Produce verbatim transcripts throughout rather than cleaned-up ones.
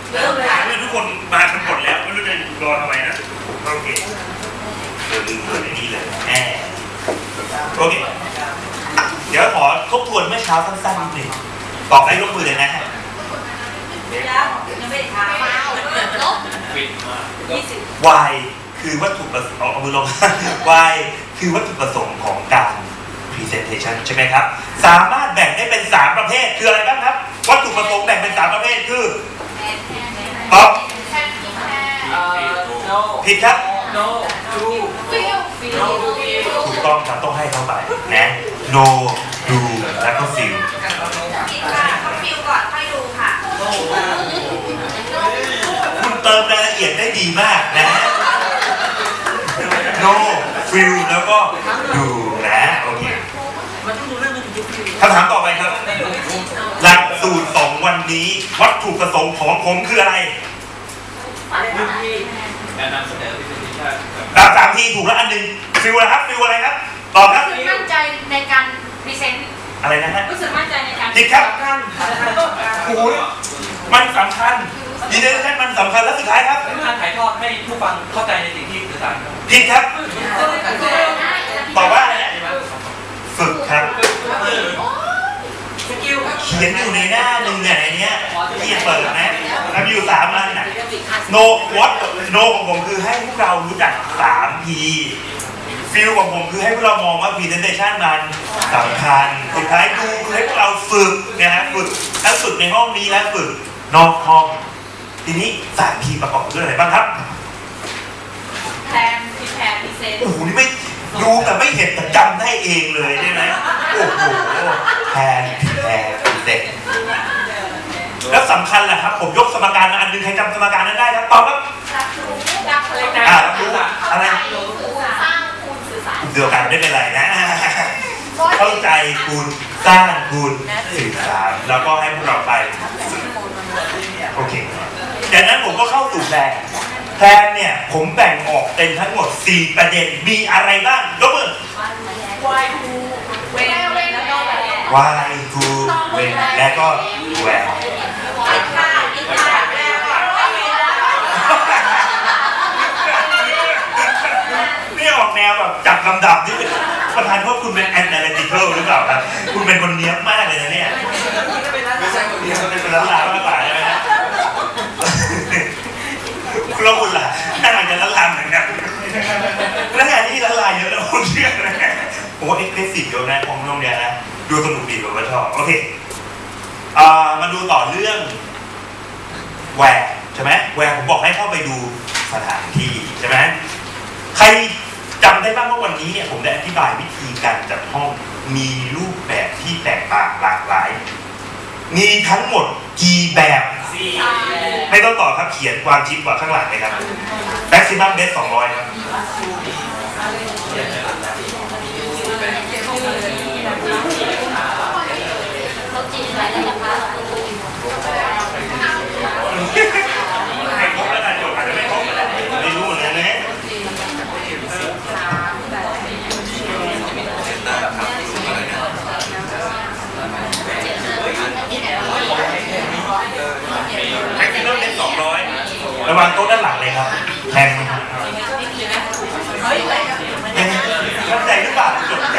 เริ่มเลยทุกคนมากันหมดแล้วไม่รู้จะรอทำไมนะโอเคเดี๋ยวลืมเลยในนี้เลยแอบโอเคเดี๋ยวขอทบทวนเมื่อเช้าสั้นๆนิดหนึ่งตอบได้ยกมือเลยนะฮะยังไม่ถามลบY คือวัตถุประสงค์เอามือลง Y คือวัตถุประสงค์ของการ presentation ใช่ไหมครับสามารถแบ่งได้เป็นสามประเภทคืออะไรบ้างครับวัตถุประสงค์แบ่งเป็นสามประเภทคือตอบผิดครับถูกต้องครับต้องให้เข้าไปนะ no do แล้วก็ feel ผิดค่ะต้อง feel ก่อนค่อยดูค่ะคุณเติมรายละเอียดได้ดีมากนะ no feel แล้วก็ do นะโอเคคำถามต่อไปครับหลักสูตรสองวันนี้วัตถุประสงค์ของผมคืออะไรการนำเสนอวิธีการตามสามทีถูกแล้วอันหนึ่งฟิวอะไรครับฟิวอะไรครับตอบครับรู้สึกมั่นใจในการพรีเซนต์อะไรนะฮะรู้สึกมั่นใจในการผิดครับโอ้ยมันสำคัญดีเดชั่นมันสำคัญแล้วสุดท้ายครับการถ่ายทอดให้ผู้ฟังเข้าใจในสิ่งที่สื่อสารผิดครับตอบว่าอะไรนะฝึกครับเขียนอยู่ในหน้าหนึ่งเนี่ยในนี้ที่เปิดนะแล้วมีอยู่สามอันนะ no what no ของผมคือให้พวกเรารู้จักสาม P ฟิลของผมคือให้พวกเรามองว่า presentation มันสำคัญสุดท้ายดูคือให้พวกเราฝึกนะฮะฝึกทั้งฝึกในห้องนี้และฝึกนอกห้องทีนี้สาม P ประกอบด้วยอะไรบ้างครับแพนพิแพนพิเศษโอ้โหนี่ไม่ดูแต่ไม่เห็นแต่จำได้เองเลยใช่ไหมโอ้โหแพนแพนพิเศษแล้วสำคัญแหละครับผมยกสมการมาอันนึงใครจำสมการนั้นได้ครับตอบครับรับรู้รับอะไรนะอ่ารับรู้อะไรสร้างคูณสื่อสารเดียวกันไม่เป็นไรนะเข้าใจคุณสร้างคุณสื่อสารแล้วก็ให้พวกเราไปโอเคจากนั้นผมก็เข้าสู่แพลนแพลนเนี่ยผมแบ่งออกเป็นทั้งหมดสี่ประเด็นมีอะไรบ้างยกมือ why who when แล้วก็ why who when และก็ where นี่ออกแนวแบบจับลำดับนี่เป็นประธานว่าคุณเป็น analytical หรือเปล่าครับคุณเป็นคนเนี้ยมากเลยนะเนี่ยไม่ใช่คนเดียวเป็นล้านลามากกว่าใช่ไหมฮะคุณละคุณล่ะน่าจะละลามเหมือนกันแล้วงานที่ละลายเยอะแล้วคุณเชื่อนะผมว่าเอ็กซ์เพรสซีฟเยอะนะของโรงเรียนนะดูสนุกดีผมก็ชอบโอเคอ่ามาดูต่อเรื่องแวร์ใช่ไหมแวร์ผมบอกให้เข้าไปดูสถานที่ใช่ไหมใครจำได้บ้างว่าวันนี้เนี่ยผมได้อธิบายวิธีการจัดห้องมีรูปแบบที่แตกต่างหลากหลายมีทั้งหมดกี่แบบไม่ต้องตอบครับเขียนความคิดว่าข้างหลังเลยครับ maximum base สองร้อยครับให้ครบแล้วกันจบอาจจะไม่ครบก็ได้ไม่รู้เหมือนกันนะแม็กซิมัมเป็นสองร้อยระวังโต๊ะด้านหลังเลยครับแรงเข้าใจหรือเปล่าจบ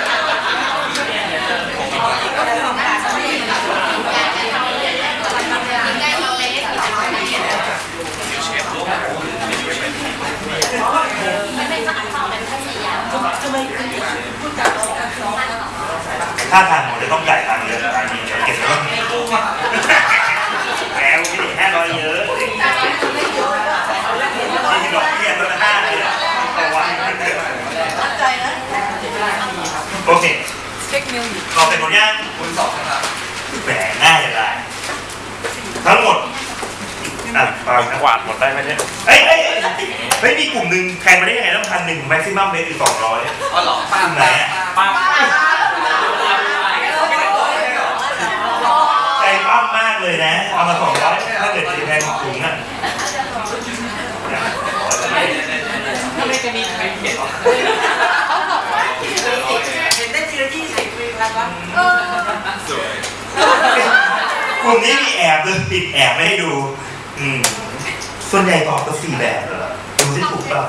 ถ้าทางผมจะต้องจ่ายตังค์เยอะอันนี้เดี๋ยวเก็บไว้แหมพี่ห้าร้อยเยอะที่ดอกเบี้ยตัวละห้าเลยต่อวันโอเคเราเป็นคนย่างคุณสองครับแหมง่ายเลยทั้งหมดอ่ะกวาดหมดได้ไหมเนี่ยเฮ้ยเฮ้ยเฮ้ยมีกลุ่มหนึ่งแข่งมาได้ยังไงต้องพันหนึ่งแม็กซิมัมเบสคือสองร้อยอ๋อเหรอป้าไหนอ่ะป้าใจปั้มมากเลยนะเอามาสองร้อยถ้าเกิดสีแพงถุงอ่ะทำไมจะมีใครเขียนเห็นได้ทีละยี่สิบวิครับว่าสวยกลุ่มนี้มีแอบเลยปิดแอบไม่ให้ดูอืมส่วนใหญ่ตอบก็สี่แบบเหรอดูที่ถูกป่ะ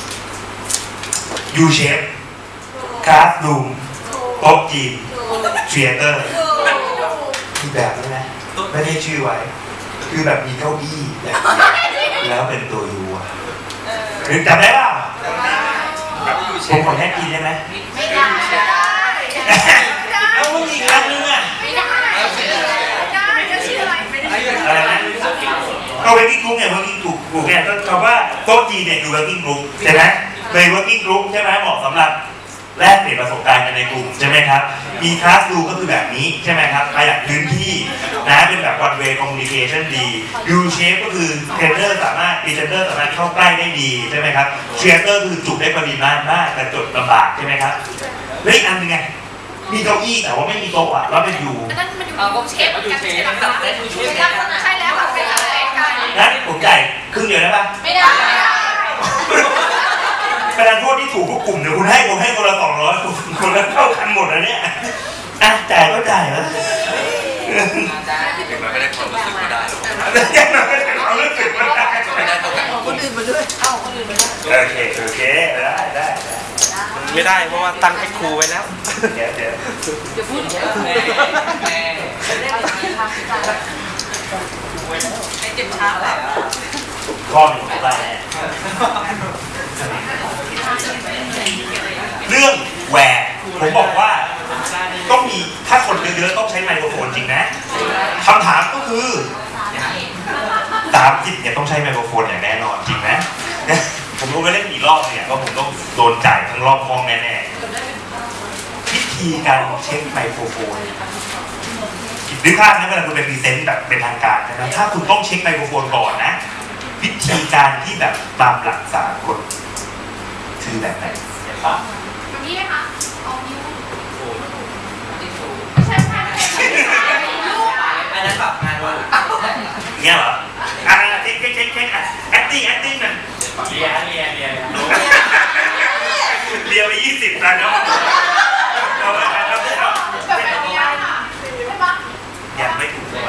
U shape classroom โต๊ะจีน theater มีแบบนี้นะไม่ได้ชื่อไว้คือแบบมีเก้าอี้แบบแล้วเป็นตัวยูอะหรือจำได้ป่ะผมขอแค่กินได้ไหมไม่ได้ไม่ได้แล้วมึงอีกอันนึงอ่ะไม่ได้ไม่ได้จะชื่ออะไรไม่ได้อะไรนะก็ working group เนี่ย working group เนี่ยก็คำว่าโต๊ะจีนเนี่ยคือ working group ใช่ไหมเลย working group ใช่ไหมเหมาะสำหรับแลกเปลี่ยนประสบการณ์กันในกลุ่มใช่ไหมครับมีคลาสรูมก็คือแบบนี้ใช่ไหมครับประหยัดพื้นที่นะเป็นแบบ one way communication ดี U shape ก็คือเทรนเนอร์สามารถพรีเซนเตอร์สามารถเข้าใกล้ได้ดีใช่ไหมครับเชียร์เตอร์คือจุได้ปริมาณมากแต่จดลำบากใช่ไหมครับแล้วอีกอันนึงไงมีเก้าอี้แต่ว่าไม่มีโต๊ะอ่ะแล้วเป็นยูนั่นมันอยู่เชฟกันเชฟกันใช่แล้วค่ะเป็นอะไรกันงั้นผมจ่ายครึ่งเดียวได้ปะไม่ได้ไม่ได้ประธานโทษที่ถูกทุกกลุ่มเดี๋ยวคุณให้ผมให้คนละสองร้อยคนละเท่ากันหมดแล้วเนี่ยอ่ะจ่ายก็จ่ายแล้วถึงมันไม่ได้ความรู้สึกก็ได้หรอกยังไม่ได้ความรู้สึกว่าได้ไม่ได้ตรงไหนคนอื่นมาด้วยเอ้าคนอื่นมาด้วยโอเคโอเคได้ได้ไม่ได้เพราะว่าตั้งให้ครูไว้แล้วเดี๋ยวเดี๋ยวเดี๋ยวพูดเดี๋ยวแม่แม่ได้ไปกินข้าวที่บ้านไอ้เจ็บช้าแล้วข้อหนึ่งของไปเรื่องแหวกผมบอกว่าต้องมีถ้าคนเยอะๆต้องใช้ไมโครโฟนจริงนะคำถามก็คือสามสิบเนี่ยต้องใช้ไมโครโฟนอย่างแน่นอนจริงนะผมรู้ไปเล่นกี่รอบเนี่ยว่าผมต้องโดนจ่ายทั้งรอบห้องแน่ๆวิธีการเช็คไมโครโฟนนึกภาพนะเวลาคุณไปพรีเซนต์แบบเป็นทางการนะถ้าคุณต้องเช็คไมโครโฟนก่อนนะวิธีการที่แบบตามหลักสากลคือแบบไหนแบบนี้ไหมคะเอานิ้วไม่ใช่ค่ะอันนั้นแบบงานวันเงี้ยเหรออ่าเช็คเช็คเช็คเช็คอ่ะ acting acting น่ะเรียนเรียนเรียนเรียนไปยี่สิบแล้วเนาะเอาไปเอาไปเอาแบบนี้ค่ะใช่ปะยังไม่ถูกเลย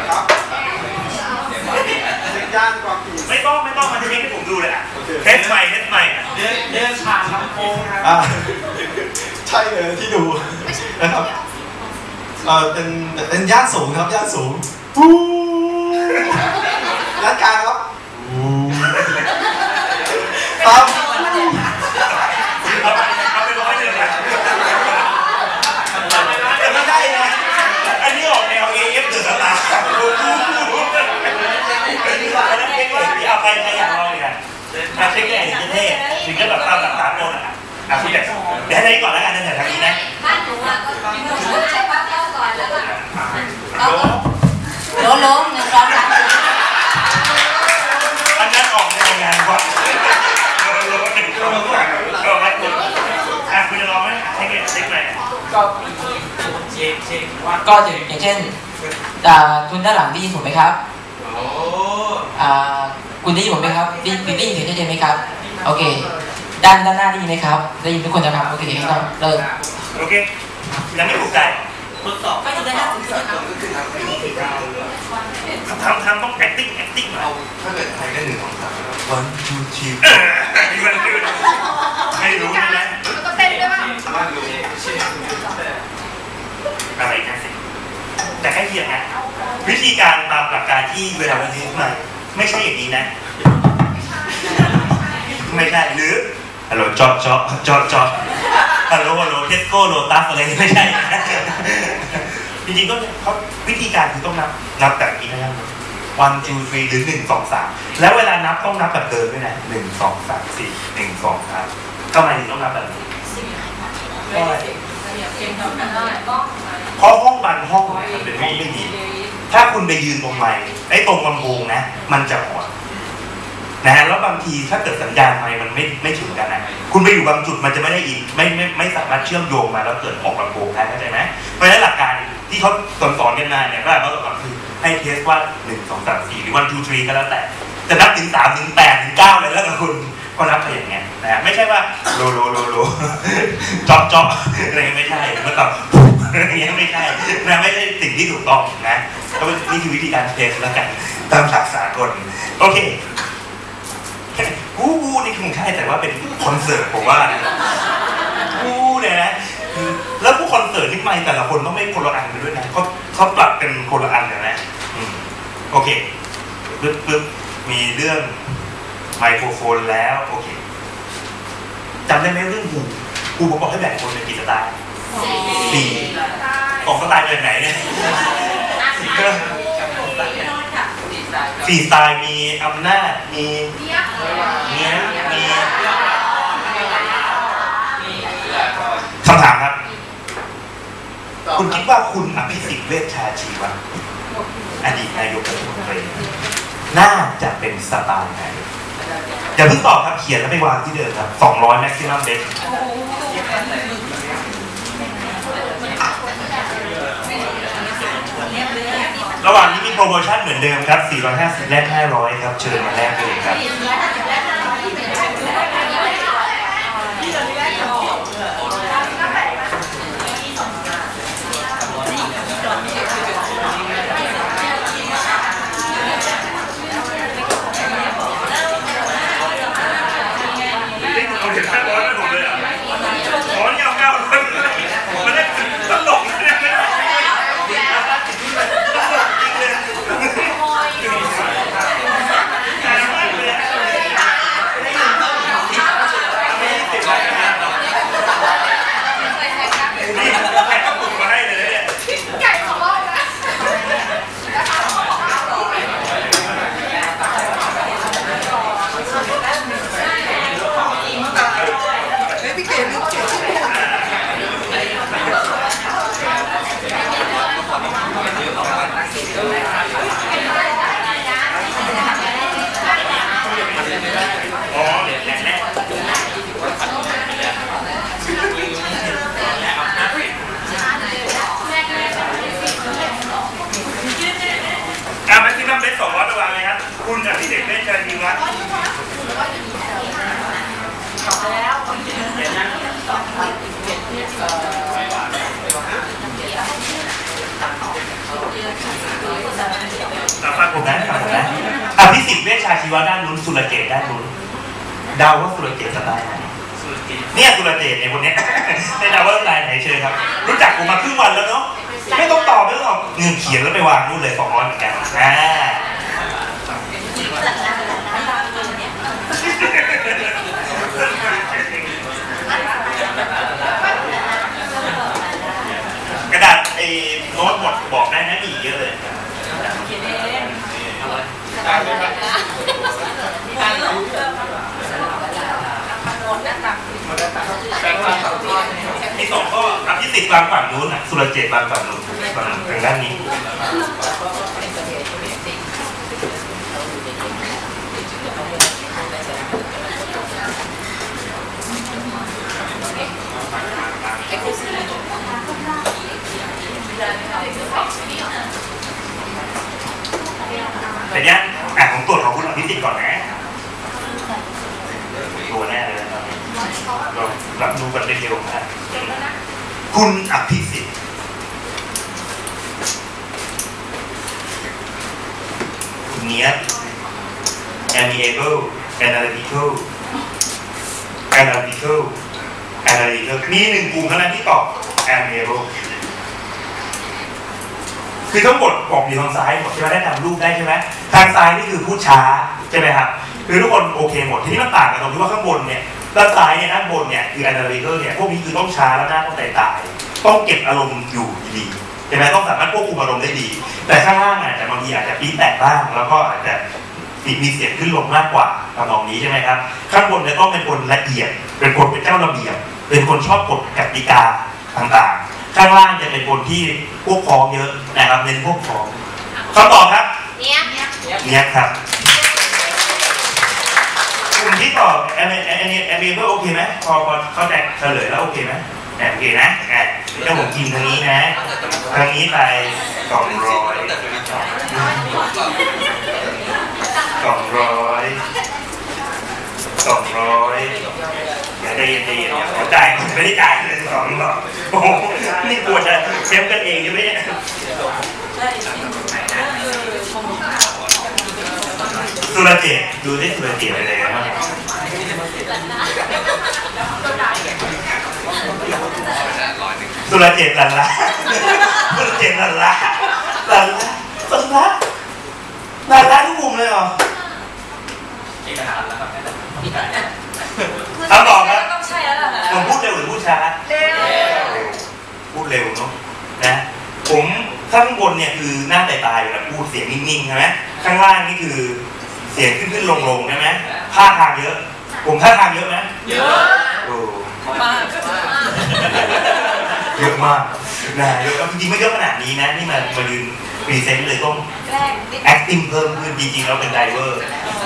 ย่านความผิดไม่ต้องไม่ต้องมันจะเช็คให้ผมดูเลยอ่ะเทสใหม่เทสใหม่เดินเดินผ่านลำโพงครับอ่าใช่เลยที่ดูนะครับเออเป็นเป็นย่านสูงครับย่านสูงฟูย่านกลางครับฟูครับเอาไปเอาไปร้อยหนึ่งนะแต่ไม่ได้นะอันนี้ออกแนว เอ เอฟ เดอะสตาร์อันนั้นเช็คเลยที่เอาไปใครอยากลองเนี่ยมาเช็คเลยจะเท่ถึงจะแบบตามหลักฐานโดนอ่ะอ่ะคุณเดี๋ยวเดี๋ยวให้ก่อนแล้วกันนะเดี๋ยวทางนี้นะบ้านหนูอ่ะก็หนูใช้บ้านเข้าก่อนแล้วก็โล้โล้เงินร้อนร้านอันนั้นออกในงานวัดอ่ะคุณจะลองไหมเช็คเช็คไหนก็เช็คเช็คว่าก็จะอย่างเช่นอ่าคุณด้านหลังได้ยินผมไหมครับโอ้อ่าคุณได้ยินผมไหมครับได้ได้ได้ยินเสียงชัดเจนไหมครับโอเคด้านด้านหน้าได้ยินไหมครับได้ยินทุกคนนะครับโอเคครับเริ่มโอเคยังไม่ถูกใจทดสอบก็จะได้ห้าสิบสี่ครับทำทำต้อง acting acting มาถ้าเกิดใครได้หนึ่งสองสาม one two three ไม่รู้ใช่ไหมแล้วก็เต้นด้วยป่ะบ้านรู้เช็คอะไรกันสิแต่แค่เพียงนะวิธีการตามหลักการที่เวลาเราซื้อมาไม่ใช่อย่างนี้นะไม่ใช่หรือฮัลโหลจอจอจอจอฮัลโหลฮัลโหลเทสโก้โลตัสอะไรไม่ใช่จริงๆก็เขาวิธีการคือต้องนับนับแบบนี้นะครับ one two three หรือหนึ่งสองสามแล้วเวลานับต้องนับแบบเดิมด้วยนะหนึ่งสองสามสี่หนึ่งสองสามทำไมถึงต้องนับแบบนี้เพราะอะไรเพราะห้องบางห้องมันเป็นห้องไม่ดีถ้าคุณไปยืนตรงไม้ไอ้ตรงลำโพงนะมันจะหอนนะฮะแล้วบางทีถ้าเกิดสัญญาณไมค์มันไม่ไม่ถึงกันนะคุณไปอยู่บางจุดมันจะไม่ได้อินไม่ไม่ไม่สามารถเชื่อมโยงมาแล้วเกิดออกลำโพงได้เข้าใจไหมเพราะฉะนั้นหลักการที่เขาสอนสอนกันมาเนี่ยก็เขาสอนคือให้เทสว่าหนึ่งสองสามสี่หรือวันทูทรีก็แล้วแต่จะนับถึงสามถึงแปดถึงเก้าเลยแล้วแต่คุณก็นับไปอย่างเงี้ยนะไม่ใช่ว่าโลโลโลโลจ๊อบจ๊อบอะไรไม่ใช่มันต้องอะไรเงี้ยไม่ใช่นะไม่ใช่สิ่งที่ถูกต้องนะก็นี่คือวิธีการเทสแล้วกันตามหลักสากลโอเควู้วู้นี่คงใช่แต่ว่าเป็นคอนเสิร์ตผมว่านะวู้เนี่ยนะแล้วผู้คอนเสิร์ตที่ไม่แต่ละคนต้องไม่คนละอันกันด้วยนะเขาเขาปรับเป็นคนละอันกันนะโอเคปึ๊บปึ๊บมีเรื่องไมโครโฟนแล้วโอเคจำได้ไหมเรื่องหูหูผมบอกให้แบ่งคนเป็นกี่สไตล์สี่สองสไตล์แบบไหนเนี่ยสี่สไตล์มีอำนาจมีเนี้ยมีคำถามครับคุณคิดว่าคุณอภิสิทธิ์เวชชาชีวะอดีตนายกรัฐมนตรีน่าจะเป็นสไตล์ไหนอย่าเพิ่งตอบครับเขียนแล้วไปวางที่เดิมครับสองร้อย maximum best ระหว่างนี้มีโปรโมชั่นเหมือนเดิมครับสี่ร้อยห้าสิบแลกห้าร้อยครับเชิญมาแลกเลยครับเอาถึงห้าร้อยไม่ผมเลยอ่ะอ๋อนี่เอาเก้าร้อยมันได้ตลกเนี่ยไม่ได้ตลกจริงเลยแต่ไม่เลยนี่แข่งกับผมมาให้เลยเนี่ยไก่ของเรานะพี่เก๋ลูกเก๋อ๋อเดี๋ยวแน่ๆอ่ะแม็กซิมัมเบสสองร้อยระวังเลยครับคุณกับพี่เด็กเล่นกันดีวะฟังผมนะฟังผมนะอภิสิทธิ์เวชชาชีวะด้านนู้นสุรเกตด้านนู้นเดาว่าสุรเกตสไตล์ไหนเนี่ยสุรเกตในคนนี้ในเดาว่าสไตล์ไหนเชิญครับรู้จักผมมาครึ่งวันแล้วเนาะไม่ต้องตอบไม่ต้องตอบเงินเขียนแล้วไปวางนู่นเลยสองร้อยเหมือนกันอ่ากระดาษไอ้โน้ตหมดบอกได้นะมีเยอะเลยมีสองข้ออภิสิทธิ์วางฝั่งนู้นสุรเจตวางฝั่งนู้นฝั่งทางด้านนี้แต่เนี้ยอ่ะผมตรวจของคุณอภิสิทธิ์ก่อนนะตัวแน่เลยนะครับเรารับรู้กันได้เร็วนะคุณอภิสิทธิ์คุณเนี้ย amiable analytical analytical analytical มีหนึ่งกลุ่มเท่านั้นที่ตอบ amiable คือทั้งหมดบอกอยู่ทางซ้ายหมดใช่ไหมได้นำรูปได้ใช่ไหมทางซ้ายนี่คือพูดช้าใช่ไหมครับคือทุกคนโอเคหมดทีนี้มันต่างกันตรงที่ว่าข้างบนเนี่ยด้านซ้ายเนี่ยด้านบนเนี่ยคือ analytical เนี่ยพวกนี้คือต้องช้าแล้วหน้าต้องตายตายต้องเก็บอารมณ์อยู่ดีใช่ไหมต้องสามารถควบคุมอารมณ์ได้ดีแต่ข้างล่างอาจจะบางทีอาจจะปี๊แตกบ้างแล้วก็อาจจะมีเสียงขึ้นลงมากกว่าทำนองนี้ใช่ไหมครับข้างบนเนี่ยต้องเป็นคนละเอียดเป็นคนเป็นเจ้าระเบียบเป็นคนชอบกฎกติกาต่างๆข้างล่างจะเป็นคนที่พวกพ้องเยอะนะครับเน้นพวกพ้องคำตอบครับเนี้ยเนี้ยครับกลุ่มที่ตอบแอมแอมแอมเบอร์โอเคไหมพอพอเขาแตกเฉลยแล้วโอเคไหมแอบโอเคนะแอบเจ้าผมกินทางนี้นะทางนี้ไปสองร้อยสองร้อยสองร้อยอย่าได้ยินดีอย่าจ่ายไม่ได้จ่ายเลยสองร้อยโอ้โหนี่กลัวจะเซฟกันเองใช่ไหมเนี่ยสุรเจตดูได้สุรเจตอะไรกันบ้างสุรเจตลันละสุรเจตลันละลันละลันละลันละทุกกลุ่มเลยเหรอคำตอบครับต้องใช่แล้วล่ะผมพูดเร็วหรือพูดช้าเร็วพูดเร็วเนาะนะผมข้างบนเนี่ยคือหน้าตายตายอยู่แล้วพูดเสียงนิ่งๆใช่ไหมข้างล่างนี่คือเสียงขึ้นขึ้นลงลงใช่ไหมท่าทางเยอะผมท่าทางเยอะไหมเยอะโอ้มากเยอะมากนะเยอะจริงๆไม่เยอะขนาดนี้นะนี่มามายืนพรีเซนต์เลยต้องแรก acting เพิ่มขึ้นจริงๆเราเป็นไดเวอร์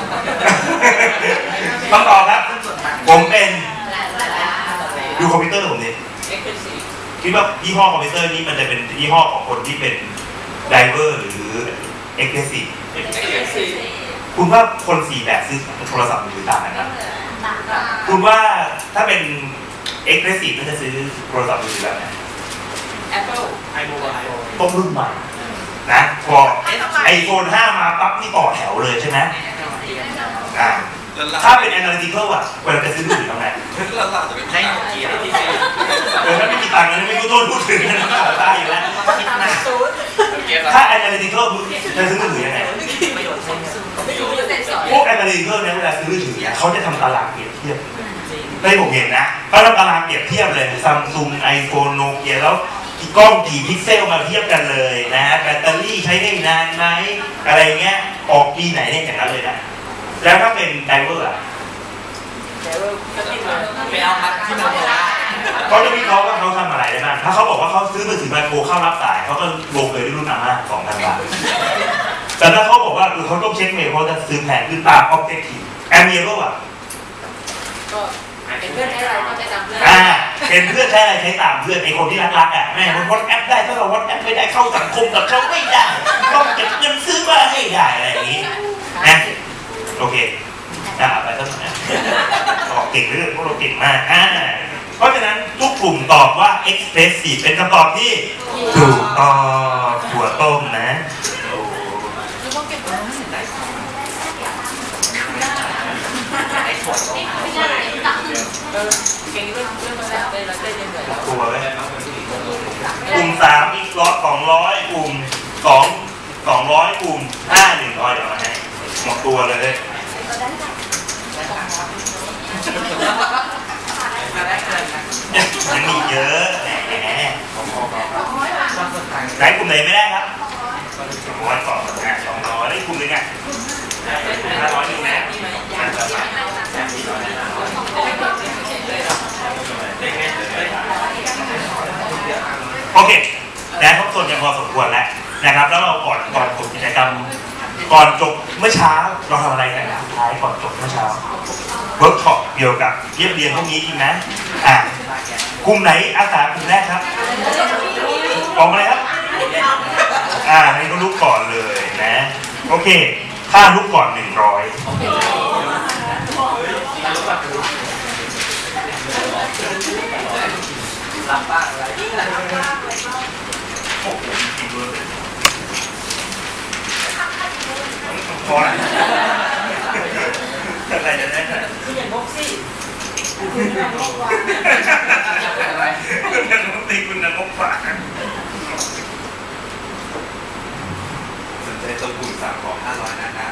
คำตอบครับผมเป็นดูคอมพิวเตอร์ผมดิคิดว่ายี่ห้อคอมพิวเตอร์นี้มันจะเป็นยี่ห้อของคนที่เป็นไดเวอร์หรือเอ็กซ์เพรสซีฟคุณว่าคนสี่แบบซื้อโทรศัพท์มือถือต่างกันนะคุณว่าถ้าเป็นเอ็กซ์เพรสซีฟมันจะซื้อโทรศัพท์มือถือแบบไหน Apple ไอโมบายต้องรุ่นใหม่นะพอไอโฟนห้ามาปั๊บนี่ต่อแถวเลยใช่ไหมอ่าถ้าเป็น analytical อ่ะเวลาจะซื้อมือถือทำไงเราเราจะเป็นให้โนเกียที่ซีเออถ้าไม่มีตังค์นะไม่รู้ต้นพูดถึงนะขอตายอยู่แล้วคิดหนักศูนย์ถ้า analytical จะซื้อมือถือยังไงประโยชน์พวก analytical เนี่ยเวลาซื้อมือถือเนี่ยเขาจะทำตารางเปรียบเทียบได้ผมเห็นนะเขาทำตารางเปรียบเทียบเลย Samsung iPhone Nokia แล้วกล้องกี่พิกเซลมาเทียบกันเลยนะแบตเตอรี่ใช้ได้นานไหมอะไรเงี้ยออกปีไหนเนี่ยอย่างนั้นเลยนะแล้วถ้าเป็นไดเวอร์อ่ะไปเอาพัดที่มันโตเขาจะวิเคราะห์ว่าเขาทำอะไรได้บ้างถ้าเขาบอกว่าเขาซื้อมือถือมาโทรเข้ารับสายเขาก็ลงเลยด้วยรุ่นอาม่าสองพันบาทแต่ถ้าเขาบอกว่าเขาต้องเช็คเมลเขาจะซื้อแพงขึ้นตามออบเจกตีฟแอมเมียก็อ่ะก็เป็นเพื่อนให้เราก็จะจำเพื่อนอ่าเป็นเพื่อนใช้อะไรใช้ตามเพื่อนไอ้คนที่รักๆอ่ะแม่มันวอทแอปได้ถ้าเราวอทแอปไม่ได้เข้าสังคมกับเขาไม่ได้ต้องเก็บเงินซื้อมาให้ได้อะไรอย่างนี้นะโอเคอ่าไปสักหน่อยออกเก่งเรื่องพวกเราเก่งมากอ่าเพราะฉะนั้นทุกกลุ่มตอบว่า expressive เป็นคำตอบที่ถูกต้องถั่วต้มนะโอ้ตัวไว้กลุ่มสามอีกร้อยสองร้อยกลุ่มสองสองร้อยกลุ่มห้าหนึ่งร้อยเดี๋ยวมาให้หมดตัวเลยยังมีเยอะแหมไหนกลุ่มไหนไม่ได้ครับสองร้อยก่อนอ่ะสองร้อยได้กลุ่มนึงอ่ะห้าร้อยนึงนะโอเคแล้วทบทวนกันพอสมควรแล้วนะครับแล้วเราก่อนก่อนจบกิจกรรมก่อนจบเมื่อเช้าเราทำอะไรกันสุดท้ายก่อนจบเมื่อเช้าเวิร์กช็อปเกี่ยวกับเรียบเรียงพวกนี้จริงไหมอ่ะกลุ่มไหนอาสากลุ่มแรกครับออกมาเลยครับอ่าให้เขาลุกก่อนเลยนะโอเคถ้าลุกก่อนหนึ่งร้อยรับบ้างอะไรโอ้โหจริงเลยพอแล้วอะไรจะได้ไหมคืออย่างงกสิคุณนักงกกว่าอะไรคุณนักงกตีคุณนักงกกว่าสนใจตัวกลุ่มสามของห้าร้อยนะนะ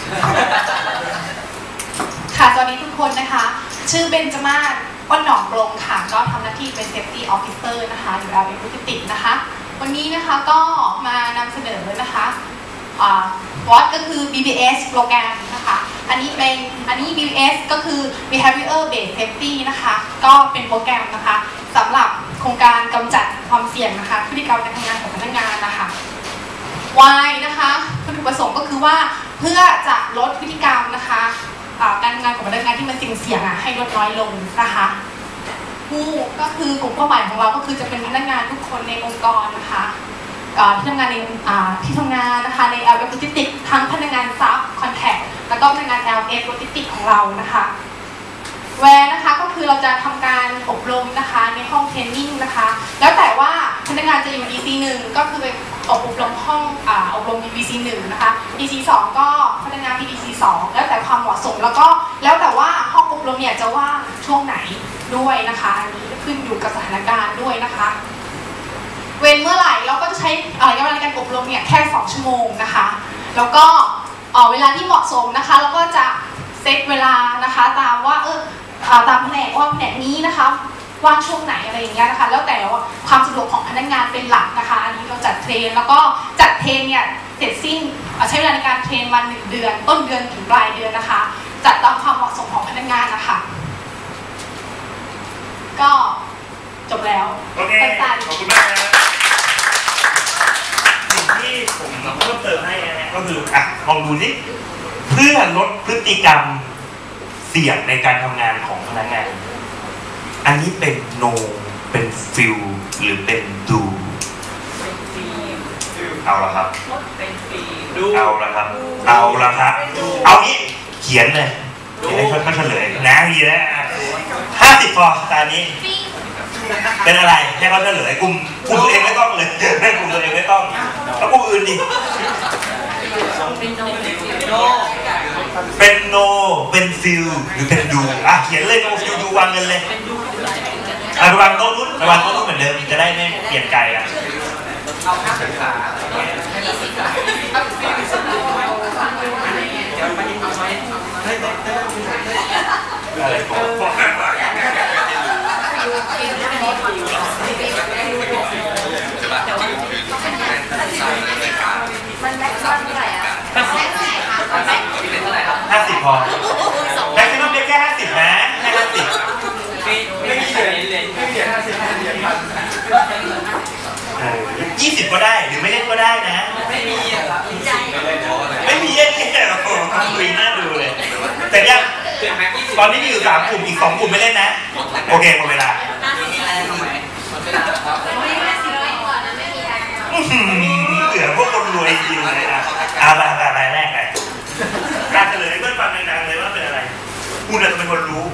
ค่ะสวัสดีทุกคนนะคะชื่อเบนจมาศอ้นหนองปรงค่ะก็ทำหน้าที่เป็น Safety Officer นะคะอยู่ แอล เอ Logistics นะคะวันนี้นะคะก็มานำเสนอนะคะวอทก็คือ บี บี เอส โปรแกรมนะคะอันนี้เป็นอันนี้ บี บี เอส ก็คือ Behavior Based Safety นะคะก็เป็นโปรแกรมนะคะสำหรับโครงการกำจัดความเสี่ยงนะคะพฤติกรรมการทำงานของพนักงานนะคะ Y นะคะวัตถุประสงค์ก็คือว่าเพื่อจะลดพฤติกรรมนะคะการทำงานของพนักงานที่มันเสี่ยงๆให้ลดน้อยลงนะคะผู้ก็คือกลุ่มเป้าหมายของเราก็คือจะเป็นพนักงานทุกคนในองค์กรนะคะที่ทำงานในที่ทำงานนะคะใน แอล เอฟ Logistics ทั้งพนักงานซับคอนแทคแล้วก็พนักงาน แอล เอฟ Logistics ของเรานะคะแวร์นะคะก็คือเราจะทำการอบรมนะคะในห้องเทรนนิ่งนะคะแล้วแต่ว่าพนักงานจะอยู่ ดี ซี หนึ่งก็คือไปอบรมห้องอ่าอบรม บี บี ซี หนึ่งนะคะ บี บี ซี สองก็พัฒนา บี บี ซี สองแล้วแต่ความเหมาะสมแล้วก็แล้วแต่ว่าห้องอบรมเนี่ยจะว่างช่วงไหนด้วยนะคะอันนี้ขึ้นอยู่กับสถานการณ์ด้วยนะคะเว้นเมื่อไหร่เราก็จะใช้ระยะเวลาในการอบรมเนี่ยแค่สองชั่วโมงนะคะแล้วก็เวลาที่เหมาะสมนะคะเราก็จะเซตเวลานะคะตามว่าเออตามแผนกว่าแผนกนี้นะคะว่างช่วงไหนอะไรอย่างเงี้ยนะคะแล้วแต่ว่าความสะดวกของพนักงานเป็นหลักนะคะอันนี้เราจัดเทรนแล้วก็จัดเทรนเนี่ยเสร็จสิ้นใช้เวลาในการเทรนมาหนึ่งเดือนต้นเดือนถึงปลายเดือนนะคะจัดตามความเหมาะสมของพนักงานนะคะก็จบแล้วโอเคขอบคุณมากนะสิ่งที่ผมเพิ่มเติมให้นะก็คืออ่ะลองดูสิเพื่อลดพฤติกรรมเสี่ยงในการทำงานของพนักงานอันนี้เป็นโนเป็นฟิลหรือเป็นดูเอาละครับเอาละครับเอาละครับเอางี้เขียนเลยให้เขาเฉลยนะดีแล้วห้าสิบพอตอนนี้เป็นอะไรให้เขาเฉลยกลุ่มกลุ่มตัวเองไม่ต้องเลยให้กลุ่มตัวเองไม่ต้องแล้วกลุ่มอื่นดิเป็นโนเป็นฟิลหรือเป็นดูอ่ะเขียนเลยโนฟิลดูวางเงินเลยอ่ะระวังโต๊ะนู้นระวังโต๊ะนู้นเหมือนเดิมจะได้ไม่เปลี่ยนใจอ่ะเอาห้าสิบขาอะไรของมันแม็กซ์เท่าไหร่อ่ะแม็กซ์เท่าไหร่คะแม็กซ์เท่าไหร่ครับห้าสิบพอแม็กซ์ต้องได้แค่ห้าสิบนะแค่ห้าสิบไม่มีเหรียญไม่มีเหรียญห้าสิบเหรียญพันยี่สิบก็ได้หรือไม่เล่นก็ได้นะไม่มีอ่ะไม่มีเล่นแค่โอ้โหคุยน่าดูเลยแต่ยังตอนนี้มีอยู่สามกลุ่มอีกสองกลุ่มไม่เล่นนะโอเคหมดเวลาเหลือพวกคนรวยจริงเลยนะเอาไปไปรายแรกเลยการเฉลยเพื่อนฟังดังๆเลยว่าเป็นอะไรคุณอาจจะเป็นคนรู้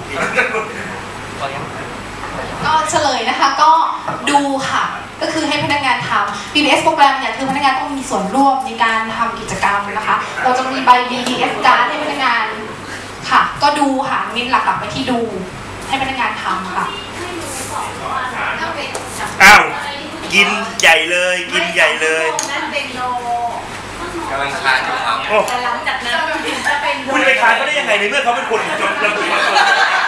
ก็เฉลยนะคะก็ดูค่ะก็คือให้พนักงานทำ บี ดี เอส โปรแกรมเนี่ยคือพนักงานต้องมีส่วนร่วมในการทำกิจกรรมนะคะเราจะมีใบ บี ดี เอส การ์ดให้พนักงานค่ะก็ดูค่ะเน้นหลักๆไปที่ดูให้พนักงานทำค่ะอ้าวกินใหญ่เลยกินใหญ่เลยนั่นเป็นโนกำลังทานอยู่ครับแต่หลังจากนั้นจะเป็นคุณไปทานเขาได้ยังไงในเมื่อเขาเป็นคนจนระบุมาก่อน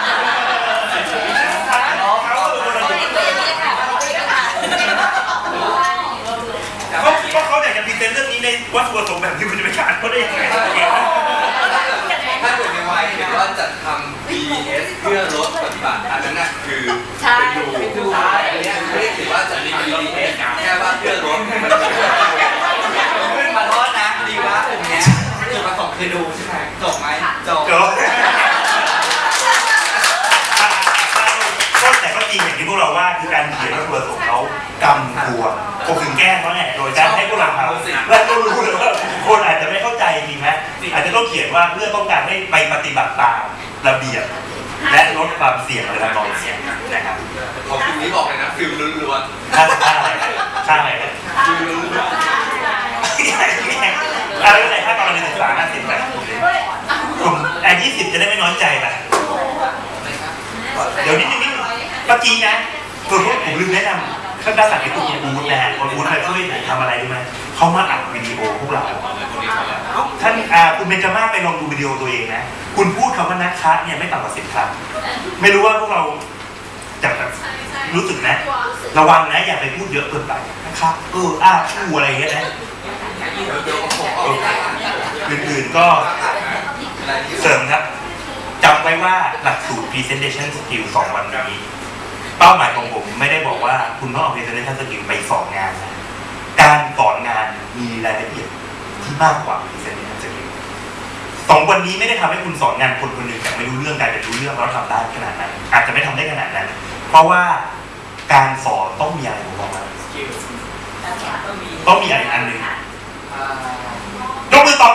เขาเขาอยากจะพรีเซนต์เรื่องนี้ในวัตถุประสงค์แบบนี้คุณจะไปทานเขาได้ยังไงถ้าเกิดในวัยเห็นว่าจัดทำ บี เอส เพื่อลดปฏิบัติอันนั้นน่ะคือเป็นดูอันนี้ไม่ได้ถือว่าจัด บี เอส แค่ว่าเพื่อลดมันขึ้นมาโทษนะดีว่าตรงเนี้ยจุดประสงค์คือดูใช่ไหมจบไหมจบจบแต่ก็จริงอย่างที่พวกเราว่าคือการเขียนวัตถุประสงค์เขากำกวมก็คือแก้เขาไงโดยการให้พวกเราทำและก็รู้เลยว่าคนอาจจะไม่เข้าใจจริงไหมอาจจะต้องเขียนว่าเพื่อต้องการให้ไปปฏิบัติตามระเบียบและลดความเสี่ยงเวลานอนเสี่ยงนะครับของคุณนี้บอกเลยนะฟิลล้วนๆค่าค่าอะไรค่าอะไรฟิลล้วนๆอะไรอะไรค่าตอนเรียนศึกษาห้าสิบแบบกลุ่มแอนยี่สิบจะได้ไม่น้อยใจแบบเดี๋ยวนิดนึงเมื่อกี้นะตัวพวกผมลืมแนะนำท่านด้านหลังไอ้ตัวคุณบูธนะคุณบูธมาช่วยทำอะไรรู้ไหมเขามาอัดวิดีโอพวกเราท่านคุณเบญจมาศไปลองดูวิดีโอตัวเองนะคุณพูดคำว่านะคะเนี่ยไม่ต่ำกว่าสิบครั้งไม่รู้ว่าพวกเราจะแบบรู้สึกนะระวังนะอย่าไปพูดเยอะเกินไปนะครับเอออ้าชูอะไรอย่างเงี้ยนะอื่นๆก็เสริมครับจำไว้ว่าหลักสูตร Presentation Skill สองวันนี้เป้าหมายของผมไม่ได้บอกว่าคุณต้องเอา Presentation Skill ไปสอนงานนะการสอนงานมีรายละเอียดที่มากกว่า Presentation Skill สองวันนี้ไม่ได้ทำให้คุณสอนงานคนคนหนึ่งแต่ไม่รู้เรื่องกลายเป็นรู้เรื่องแล้วทำได้ขนาดนั้นอาจจะไม่ทำได้ขนาดนั้นเพราะว่าการสอนต้องมีอะไรผมบอกมาต้องมีอะไรอันหนึ่งยกมือตอบ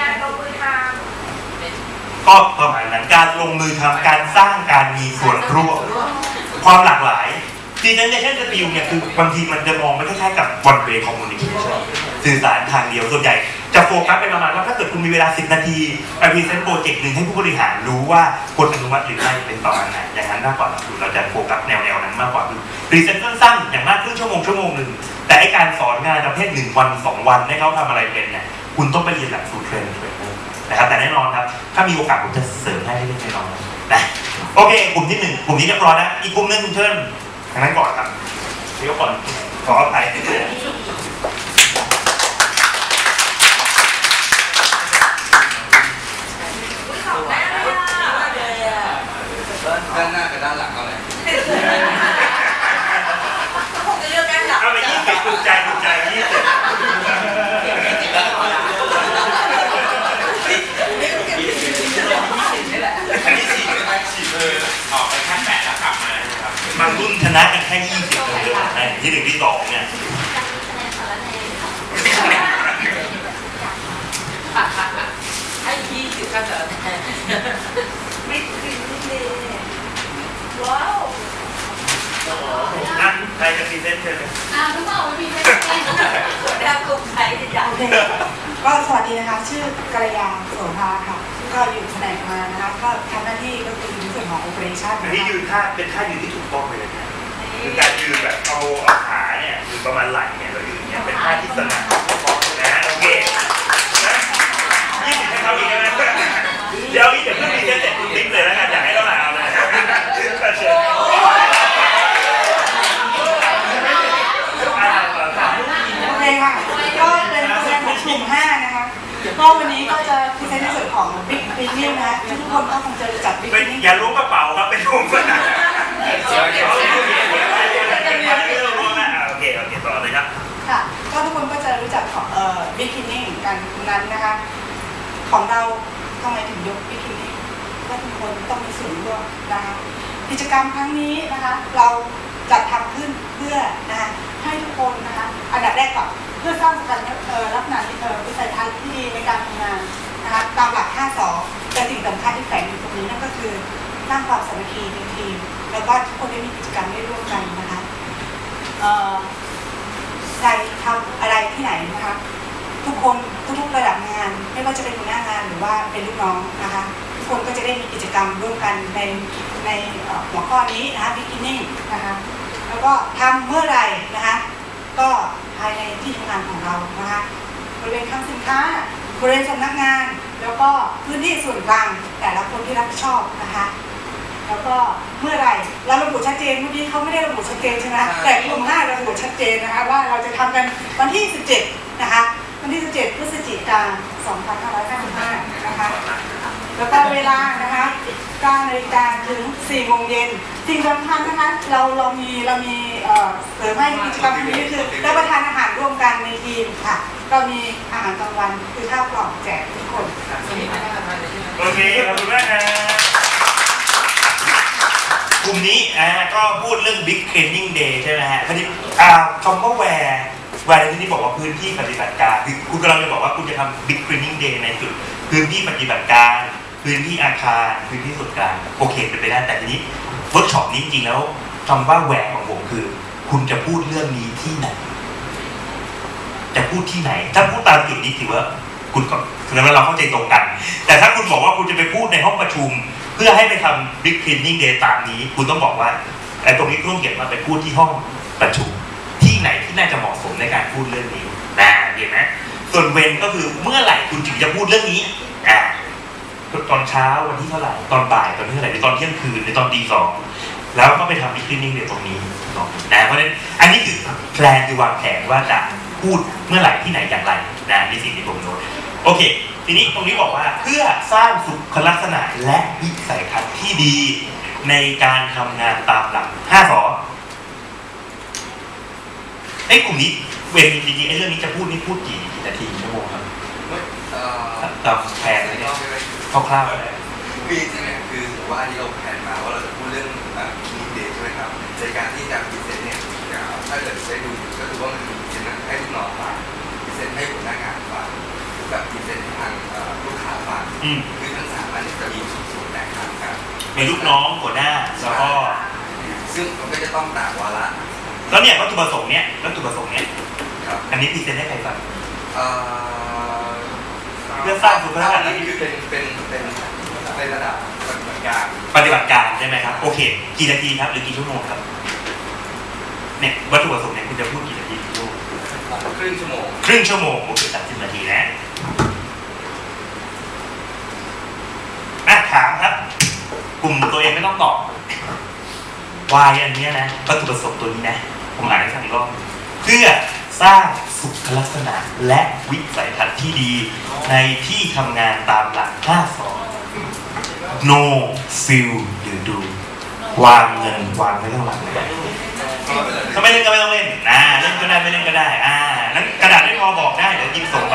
ก็ประมาณนั้นการลงมือทำการสร้างการมีส่วนร่วมความหลากหลาย presentation skill เนี่ยคือบางทีมันจะมองไปคล้ายๆกับ one way communication สื่อสารทางเดียวส่วนใหญ่จะโฟกัสเป็นประมาณว่าถ้าเกิดคุณมีเวลาสิบนาทีไปพรีเซนต์โปรเจกต์หนึ่งให้ผู้บริหารรู้ว่าคนอนุมัติหรือไม่เป็นประมาณไหนอย่างนั้นมากกว่าเราจะโฟกัสแนวๆนั้นมากกว่าคือพรีเซนต์สั้นๆอย่างมากครึ่งชั่วโมงชั่วโมงหนึ่งแต่ไอการสอนงานประเภทหนึ่งวันสองวันให้เขาทำอะไรเป็นเนี่ยคุณต้องไปเรียนหลักสูตรเทรนนิ่งนะครับแต่แน่นอนครับถ้ามีโอกาสผมจะเสริมให้เล็กๆน้อยๆนะโอเคกลุ่มที่หนึ่งกลุ่มนี้เรียบร้อยนะอีกกลุ่มนึงคุณเชิญทางนั้นก่อนครับเดี๋ยวก่อนขออภัยด้านหน้ากับด้านหลังเอาอะไรคงจะเลือกด้านหลังเอาไปยี่สิบถูกใจถูกใจยี่สิบอันนี้สี่ไม่ได้สี่เลยออกไปแค่แปดแล้วกลับมาครับบางรุ่นชนะกันแค่ยี่สิบเลยที่หนึ่งที่สองเนี่ยไอ้ยี่สิบก็จะไม่ถึงเลยว้าวนั่นใครจะพรีเซนต์เชิญเลยอ่าทุกคนพรีเซนต์แล้วกลุ่มใครจะจับก็สวัสดีนะคะชื่อกัลยาโสภาค่ะก็อยู่แผนกมานะคะก็ทำหน้าที่ก็คือในส่วนของ operation อันนี้ยืนท่าเป็นท่ายืนที่ถูกต้องเลยนะคือการยืนแบบเอาเอาขาเนี่ยคือประมาณไหล่เนี่ยเรายืนเนี่ยเป็นท่าที่สง่านะโอเคนะยี่สิบให้เขาอีกนะเดี๋ยวนี้เดี๋ยวเพิ่งมีเสร็จคุณติ๊กเลยแล้วกันอยากให้เราหน่อยเอาเลยเชิญโอเคค่ะก็เป็นตัวแทนของกลุ่มห้านะคะก็วันนี้ก็จะพิเศษในส่วนของ Big Cleaning นะทุกคนก็คงจะรู้จัก Big Cleaning อย่าล้วงกระเป๋าครับเป็นถุงกระดาษเดี๋ยวเดี๋ยวเดี๋ยวเดี๋ยวเดี๋ยวล้วงนะโอเคโอเคต่อเลยครับค่ะก็ทุกคนก็จะรู้จักของเอ่อ Big Cleaning กันนั้นนะคะของเราทำไมถึงยก Big Cleaning ก็ทุกคนต้องมีส่วนร่วมนะคะกิจกรรมครั้งนี้นะคะเราจัดทำขึ้นเพื่อนะคะให้ทุกคนนะคะอันดับแรกก่อนเพื่อสร้างการลักษณะวิสัยทัศน์ที่ดีในการทำงานนะคะตามหลัก ห้า สอง แต่สิ่งสำคัญที่แฝงอยู่ตรงนี้นั่นก็คือสร้างความสามัคคีในทีมแล้วก็ทุกคนได้มีกิจกรรมได้ร่วมกันนะคะใครทำอะไรที่ไหนนะคะทุกคนทุกๆระดับงานไม่ว่าจะเป็นหัวหน้างานหรือว่าเป็นลูกน้องนะคะทุกคนก็จะได้มีกิจกรรมร่วมกันในในหัวข้อนี้นะคะ beginning นะคะแล้วก็ทำเมื่อไหร่นะคะก็ภายในที่ทำงานของเรานะคะบริเวณคลังสินค้าบริเวณสำนักงานแล้วก็พื้นที่ส่วนกลางแต่ละคนที่รับผิดชอบนะคะแล้วก็เมื่อไหร่เราระบุชัดเจนเมื่อกี้เขาไม่ได้ระบุชัดเจนใช่ไหมแต่กลุ่มห้าระบุชัดเจนนะคะว่าเราจะทำกันวันที่สิบเจ็ดนะคะวันที่สิบเจ็ดพฤศจิกายนสองพันห้าร้อยเก้าสิบห้านะคะแล้วก็เวลานะคะเก้านาฬิกาถึงสี่โมงเย็นสิ่งสำคัญนะคะเราเรามีเรามีเสริมให้กิจกรรมนี้คือรับประทานอาหารร่วมกันในทีมค่ะก็มีอาหารกลางวันคือข้าวกล่องแจกทุกคนโอเคขอบคุณมากครับกลุ่มนี้อ่าก็พูดเรื่อง Big Cleaning Day ใช่ไหมฮะพอดีอ่าคำว่าแวร์แวร์ในที่นี้บอกว่าพื้นที่ปฏิบัติการคือคุณกำลังจะบอกว่าคุณจะทำ Big Cleaning Day ในจุดพื้นที่ปฏิบัติการพื้นที่อาคารพื้นที่ส่วนกลางโอเคเป็นไปได้แต่ทีนี้เวิร์กช็อปนี้จริงๆแล้วคำว่าแวร์ของผมคือคุณจะพูดเรื่องนี้ที่ไหนจะพูดที่ไหนถ้าพูดตามจุดนี้ถือว่าคุณก็แสดงว่าเราเข้าใจตรงกันแต่ถ้าคุณบอกว่าคุณจะไปพูดในห้องประชุมเพื่อให้ไปทำ Big Cleaning Day ตามนี้คุณต้องบอกว่าไอ้ตรงนี้ต้องเก็บมาไปพูดที่ห้องประชุมที่ไหนที่น่าจะเหมาะสมในการพูดเรื่องนี้นะเห็นไหมส่วนเวนก็คือเมื่อไหร่คุณถึงจะพูดเรื่องนี้อ่าตอนเช้าวันที่เท่าไหร่ตอนบ่ายตอนที่เท่าไหร่หรือตอนเที่ยงคืนหรือตอนตีสองแล้วก็ไปทำ Big Cleaning Day ตรงนี้นะเพราะฉะนั้นอันนี้คือแพลนคือวางแผนว่าจะพูดเมื่อไหร่ที่ไหนอย่างไรนะนี่สิ่งที่ผมโน้ตโอเคทีนี้ตรงนี้บอกว่าเพื่อสร้างสุขลักษณะและวิสัยทัศน์ที่ดีในการทำงานตามหลักห้าสอไอ้กลุ่มนี้เวรจริงๆไอ้เรื่องนี้จะพูดนี่พูดกี่นาทีชั่วโมงครับตามแผนเลยเนี่ยคร่าวๆเลยคือจริงๆเนี่ยคือถือว่าอันนี้เราแผนมาว่าเราจะพูดเรื่องมีเดย์ใช่ไหมครับในการที่จะพรีเซนต์เนี่ยถ้าเกิดได้ดูก็คือว่ามันมีพรีเซนต์ให้ลูกน้องฟังพรีเซนต์ให้หัวหน้างานฟังแบบพรีเซนต์ให้ทางลูกค้าฟังคือทั้งสามอันนี้จะมีส่วนแตกต่างกันมีลูกน้องหัวหน้าแล้วก็ซึ่งมันก็จะต้องต่างวาระแล้วเนี่ยวัตถุประสงค์เนี่ยวัตถุประสงค์เนี่ยครับอันนี้พรีเซนต์ให้ใครฟังเอ่อเพื่อสร้างสุขภาพอันนี้คือเป็นเป็นเป็นเป็นระดับปฏิบัติการปฏิบัติการใช่ไหมครับโอเคกี่นาทีครับหรือกี่ชั่วโมงครับเนี่ยวัตถุประสงค์เนี่ยคุณจะพูดกี่นาทีกี่ชั่วโมงครึ่งชั่วโมงครึ่งชั่วโมงโอเคสามสิบนาทีนะอ่ะถามครับกลุ่มตัวเองไม่ต้องตอบวายอันนี้นะวัตถุประสงค์ตัวนี้นะผมอ่านให้ฟังอีกรอบเพื่อสร้างสุขลักษณะและวิสัยทัศน์ที่ดีในที่ทำงานตามหลักห้าสอง no feel หรือดูวางเงินวางไว้ข้างหลังเลยถ้าไม่เล่นก็ไม่ต้องเล่นอ่าเล่นก็ได้ไม่เล่นก็ได้อ่านั้นกระดาษไม่พอบอกได้เดี๋ยวยิงส่งไป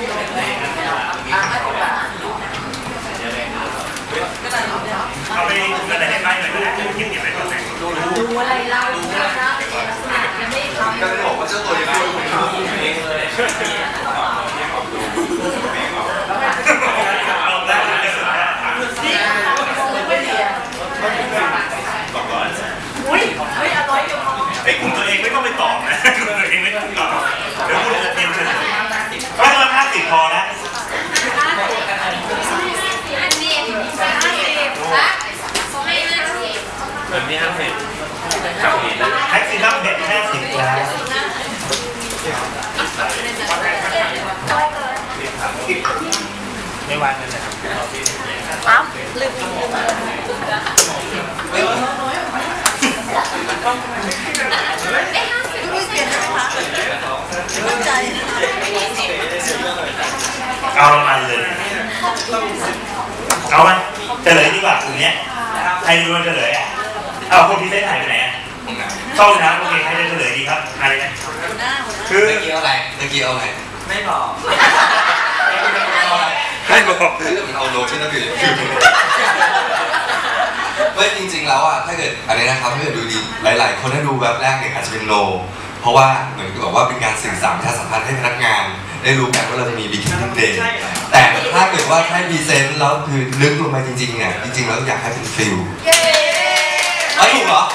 เอาไปกระดาษให้ไปหน่อยก็ได้จะเก็บเก็บไว้ก่อนดูอะไรเราดูนะไม่ทำก็จะบอกว่าเจ้าตัวนี้เป็นคนที่เองเลยเอาได้เลยนี่ไม่เดียวอุ้ยไม่อร่อยอยู่มั้งไอ้กลุ่มตัวเองไม่ต้องไปตอบนะกลุ่มตัวเองไม่ต้องตอบเดี๋ยวพูดเตรียมเฉลยก็เริ่มห้าสิบพอนะแบบนี้ห้าสิบแท็กซี่นั่งเด็ดห้าสิบแล้วไม่วางเลยนะครับปั๊บลืมลืมเฮ้ยเอาละมันเลยเอามาเฉลยดีกว่ากลุ่มนี้ใครรู้ว่าเฉลยอ่ะเอาคนที่ได้ถ่ายไปไหนอ่ะช่องน้ำโอเคใครจะเฉลยดีครับอะไรนะคือเมื่อกี้เอาอะไรเมื่อกี้เอาอะไรไม่บอกไม่บอกคือมันเอาโลที่นั่นอยู่เฮ้ยจริงๆแล้วอ่ะถ้าเกิดอันนี้นะครับถ้าเกิดดูดีหลายๆคนถ้าดูแบบแรกเนี่ยอาจจะเป็นโลเพราะว่าเหมือนกับบอกว่าเป็นการสื่อสารประชาสัมพันธ์ให้พนักงานได้รู้กันว่าเราจะมีบิ๊กคิงเดย์แต่ถ้าเกิดว่าให้พรีเซนต์แล้วคือลึกลงไปจริงๆเนี่ยจริงๆแล้วอยากให้เป็นฟิลเอ้ยถูกเหรอ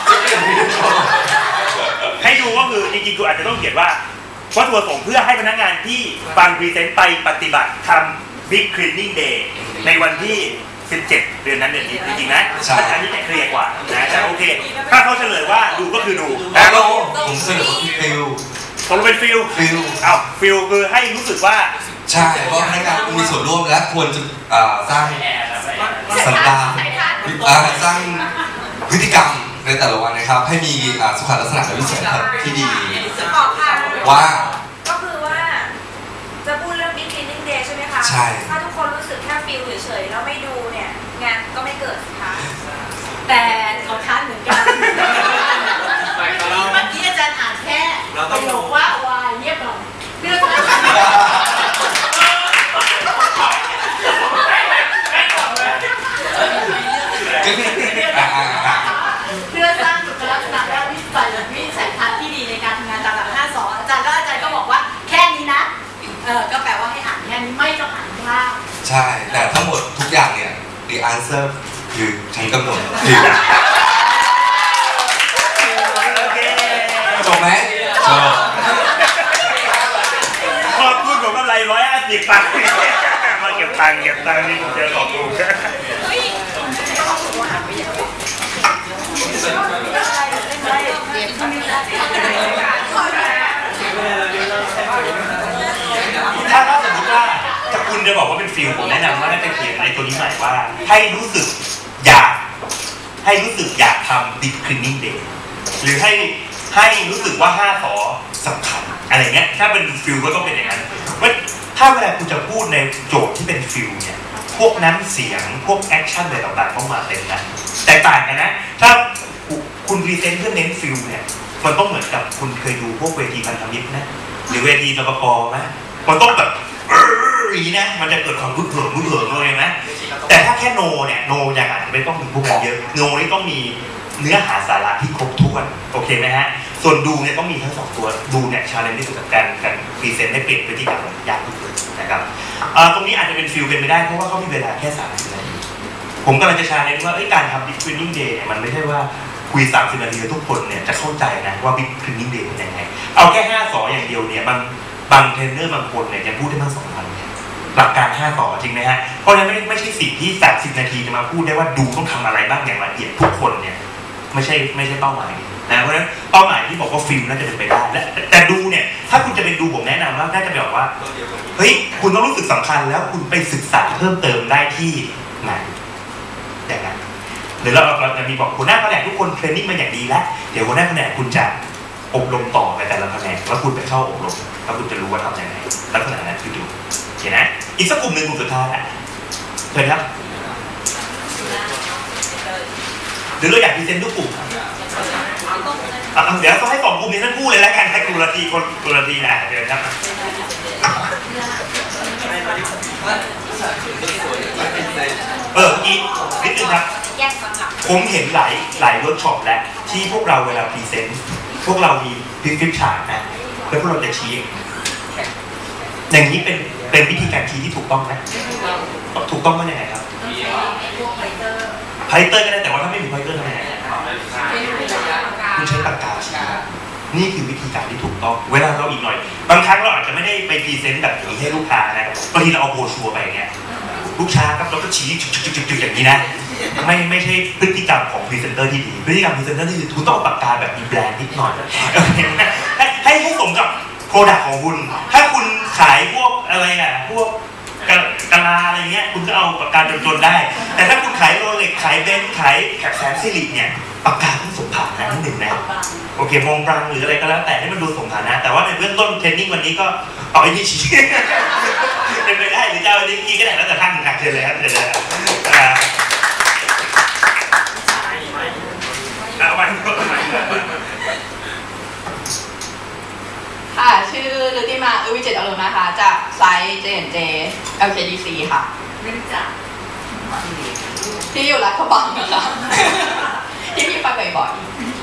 ให้ดูก็คือจริงๆกูอาจจะต้องเขียนว่าวัตถุประสงค์เพื่อให้พนักงานที่ฟังพรีเซนต์ไปปฏิบัติทำ Big Cleaning Day ในวันที่สิบเจ็ดเดือนนั้นเดือนนี้จริงๆนะอันนี้จะเคลียร์กว่านะแต่โอเคถ้าเขาเฉลยว่าดูก็คือดูแต่ก็ผมเสนอที่ฟิลผมเป็นฟิลฟิลอ้าวฟิลคือให้รู้สึกว่าใช่เพราะพนักงานมีส่วนร่วมและควรจะอ่าสร้างสันดานอ่าสร้างพฤติกรรมในแต่ละวันนะครับให้มีอ่าสุขลักษณะและวิสัยทัศน์ที่ดีออกค่ะว่าก็คือว่าจะพูดเรื่อง Big Cleaning Day ใช่ไหมคะใช่ถ้าทุกคนรู้สึกแค่ฟีลเฉยๆแล้วไม่ดูเนี่ยงานก็ไม่เกิดค่ะแต่เขาค้านเหมือนกันเมื่อกี้อาจารย์อ่านแค่ประโยคว่าวายเงียบหน่อยเพื่อสร้างเพื่อสร้างสุขลักษณะและวิสัยวิสัยทัศน์ที่ดีในการทำงานตามหลักห้าสอนอาจารย์ก็อาจารย์ก็บอกว่าแค่นี้นะเออก็แปลว่าให้อ่านแค่นี้ไม่ต้องอ่านข้างใช่แต่ทั้งหมดทุกอย่างเนี่ย the answer คือฉันกำหนดฟิลโอเคจบไหมจบขอบคุณผมกำไรร้อยห้าสิบตังค์มาเก็บตังค์เก็บตังค์นี่ผมเจอขอบคุณถ้าถ้าสมมติว่าถ้าคุณจะบอกว่าเป็นฟิลผมแนะนำว่าน่าจะเขียนในตัวนี้ใหม่ว่าให้รู้สึกอยากให้รู้สึกอยากทำ Big Cleaning Day หรือให้ให้รู้สึกว่าห้าสอสำคัญอะไรเงี้ยถ้าเป็นฟิลก็ต้องเป็นอย่างนั้นว่าถ้าเวลาคุณจะพูดในโจทย์ที่เป็นฟิลเนี่ยพวกน้ำเสียงพวกแอคชั่นอะไรต่างๆต้องมาเต็มนะแตกต่างกันนะถ้าคุณพรีเซนต์เพื่อเน้นฟิลเนี่ยมันต้องเหมือนกับคุณเคยดูพวกเวทีพันธมิตรนะหรือเวทีนปปไหมมันต้องแบบอย่างนี้นะมันจะเกิดความรุ่งเรืองรุ่งเรืองเลยนะแต่ถ้าแค่โนเนี่ยโนอย่างอาจจะไม่ต้องมีพวกนั้นเยอะโนนี่ต้องมีเนื้อหาสาระที่ครบถ้วนโอเคไหมฮะส่วนดูเนี่ยต้องมีทั้งสองตัวดูเนี่ยชาเลนจ์ที่สุดกับการการพรีเซนต์ให้เปลี่ยนพฤติกรรมยากที่สุดนะครับตรงนี้อาจจะเป็นฟิลเป็นไม่ได้เพราะว่าเขามีเวลาแค่สามสิบนาทีผมกำลังจะชาเลนจ์ว่าการทำ Big Cleaning Day เนี่ยมันไม่ใช่ว่าคุยสามสิบนาทีทุกคนเนี่ยจะเข้าใจนะว่าบิ๊กคลีนนิ่งเดย์เป็นยังไงเอาแค่ห้าสออย่างเดียวเนี่ยบางบางเทรนเนอร์บางคนเนี่ยยังพูดได้มากสองพันเนี่ยหลักการห้าสอจริงไหมฮะเพราะฉะนั้นไม่ไม่ใช่สิ่งที่สามสิบนาทีจะมาพูดได้ว่าดูต้องทำอะไรบ้างอย่างละเอียดทุกคนเนี่ยไม่ใช่ไม่ใช่เป้าหมายนะเพราะฉะนั้นเป้าหมายที่บอกว่าฟิล์มน่าจะเป็นไปได้และแต่ดูเนี่ยถ้าคุณจะเป็นดูผมแนะนำว่าน่าจะแบบว่าเฮ้ยคุณต้องรู้สึกสำคัญแล้วคุณไปศึกษาเพิ่มเติมได้ที่ไหนอย่างนั้นหรือเราเราจะมีบอกหัวหน้าแผนกทุกคนเทรนนิ่งมาอย่างดีแล้วเดี๋ยวหัวหน้าแผนกคุณจะอบรมต่อในแต่ละแผนกแล้วคุณไปเข้าอบรมแล้วคุณจะรู้ว่าทำยังไงลักษณะนั้นคือดูโอเคนะอีกสักกลุ่มหนึ่งกลุ่มสุดท้ายแหละเชิญครับหรือเราอยากพรีเซนต์ทุกกลุ่มเดี๋ยวต้องให้สองกลุ่มนี้ท่านพูดเลยแล้วกันให้กลุ่มละทีคนกลุ่มละทีนะเดี๋ยวครับเอออีกนิดนึงครับผมเห็นหลายหลายเวิร์กช็อปแล้วที่พวกเราเวลาพรีเซนต์พวกเรามีพิพิธฉากนะแล้วพวกเราจะชี้อย่างนี้เป็นเป็นวิธีการชี้ที่ถูกต้องไหมถูกต้องว่ายังไงครับไพเตอร์ก็ได้แต่ว่าถ้าไม่มีไพเตอร์ทำยังไงคุณใช้ปากกาชี้นี่คือวิธีการที่ถูกต้องเวลาเราอีกหน่อยบางครั้งเราอาจจะไม่ได้ไปพรีเซนต์แบบนี้ให้ลูกค้านะบางทีเราเอาโบรชัวร์ไปอย่างเงี้ยลูกค้าครับเราก็ชี้จุดๆๆอย่างนี้นะไม่ไม่ใช่พฤติกรรมของพรีเซนเตอร์ที่ดีพฤติกรรมพรีเซนเตอร์ที่ดีคุณต้องเอาปากกาแบบมีแบรนด์นิดหน่อยให้ให้ให้สมกับโปรดักต์ของคุณถ้าคุณขายพวกอะไรอ่ะพวกกะลาอะไรเงี้ยคุณก็เอาปากกาจนๆได้แต่ถ้าคุณขายโรเล็กขายเบนซ์ขายแคปแสนซิลิเนี่ยปากกาต้องสมฐานะนิดหนึ่งนะโอเคมองปรังหรืออะไรก็แล้วแต่ให้มันดูสมฐานะแต่ว่าในเบื้องต้นเทรนนิ่งวันนี้ก็เอาไอ้นี่ชี้เป็นไปได้หรือจะเอาไอ้นี่กี้ก็ได้แล้วแต่ท่านนะเชิญเลยครับเชิญเลยเอาไปค่ะชื่อฤติมาอุวิจิตรอรุณนะคะจากไซต์ เจ เอ็น เจ แอล เค ดี ซี ค่ะไม่รู้จักที่อยู่รัฐบาลนะคะที่พี่ไปบ่อย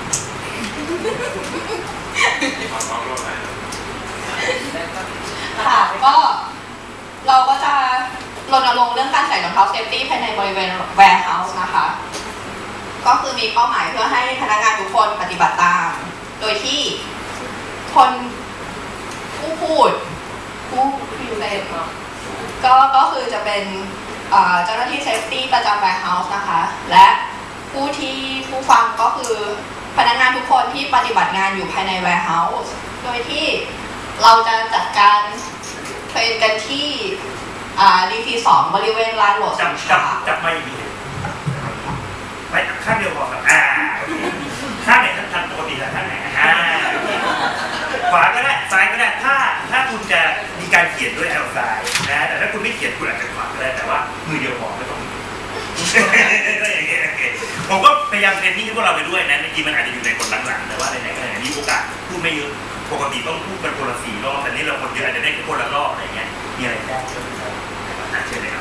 ๆค่ะก็เราก็จะรณรงค์เรื่องการใส่รองเท้าเซฟตี้ภายในบริเวณ warehouse นะคะก็คือมีเป้าหมายเพื่อให้พนักงานทุกคนปฏิบัติตามโดยที่คนผู้พูดผู้พิวเซนก็ก็คือจะเป็นเจ้าหน้าที่เซฟตี้ประจำ warehouse นะคะและผู้ที่ผู้ฟังก็คือพนักงานทุกคนที่ปฏิบัติงานอยู่ภายใน warehouse โดยที่เราจะจัดการเทรนกันที่ดี ซี สองบริเวณลานโหลดสินค้าจับไม่ดีไปข้างเดียวพอครับอ่าข้างไหนท่านทำปกติแล้วข้างไหนอ่าขวาก็ได้ซ้ายก็ได้ถ้าถ้าคุณจะมีการเขียนด้วยแอลซ้ายนะแต่ถ้าคุณไม่เขียนคุณอาจจะขวาก็ได้แต่ว่ามือเดียวพอไม่ต้องอย่างเงี้ยโอเคผมก็พยายามเทรนนิ่งให้พวกเราไปด้วยนะบางทีมันอาจจะอยู่ในคนหลังๆแต่ว่าไหนๆก็ไหนมีโอกาสพูดไม่เยอะปกติต้องพูดเป็นคนละสี่รอบแต่นี่เราคนเยอะอาจจะได้แค่คนละรอบอะไรเงี้ยมีอะไรแจ้งเชิญเลยเชิญเลยครับ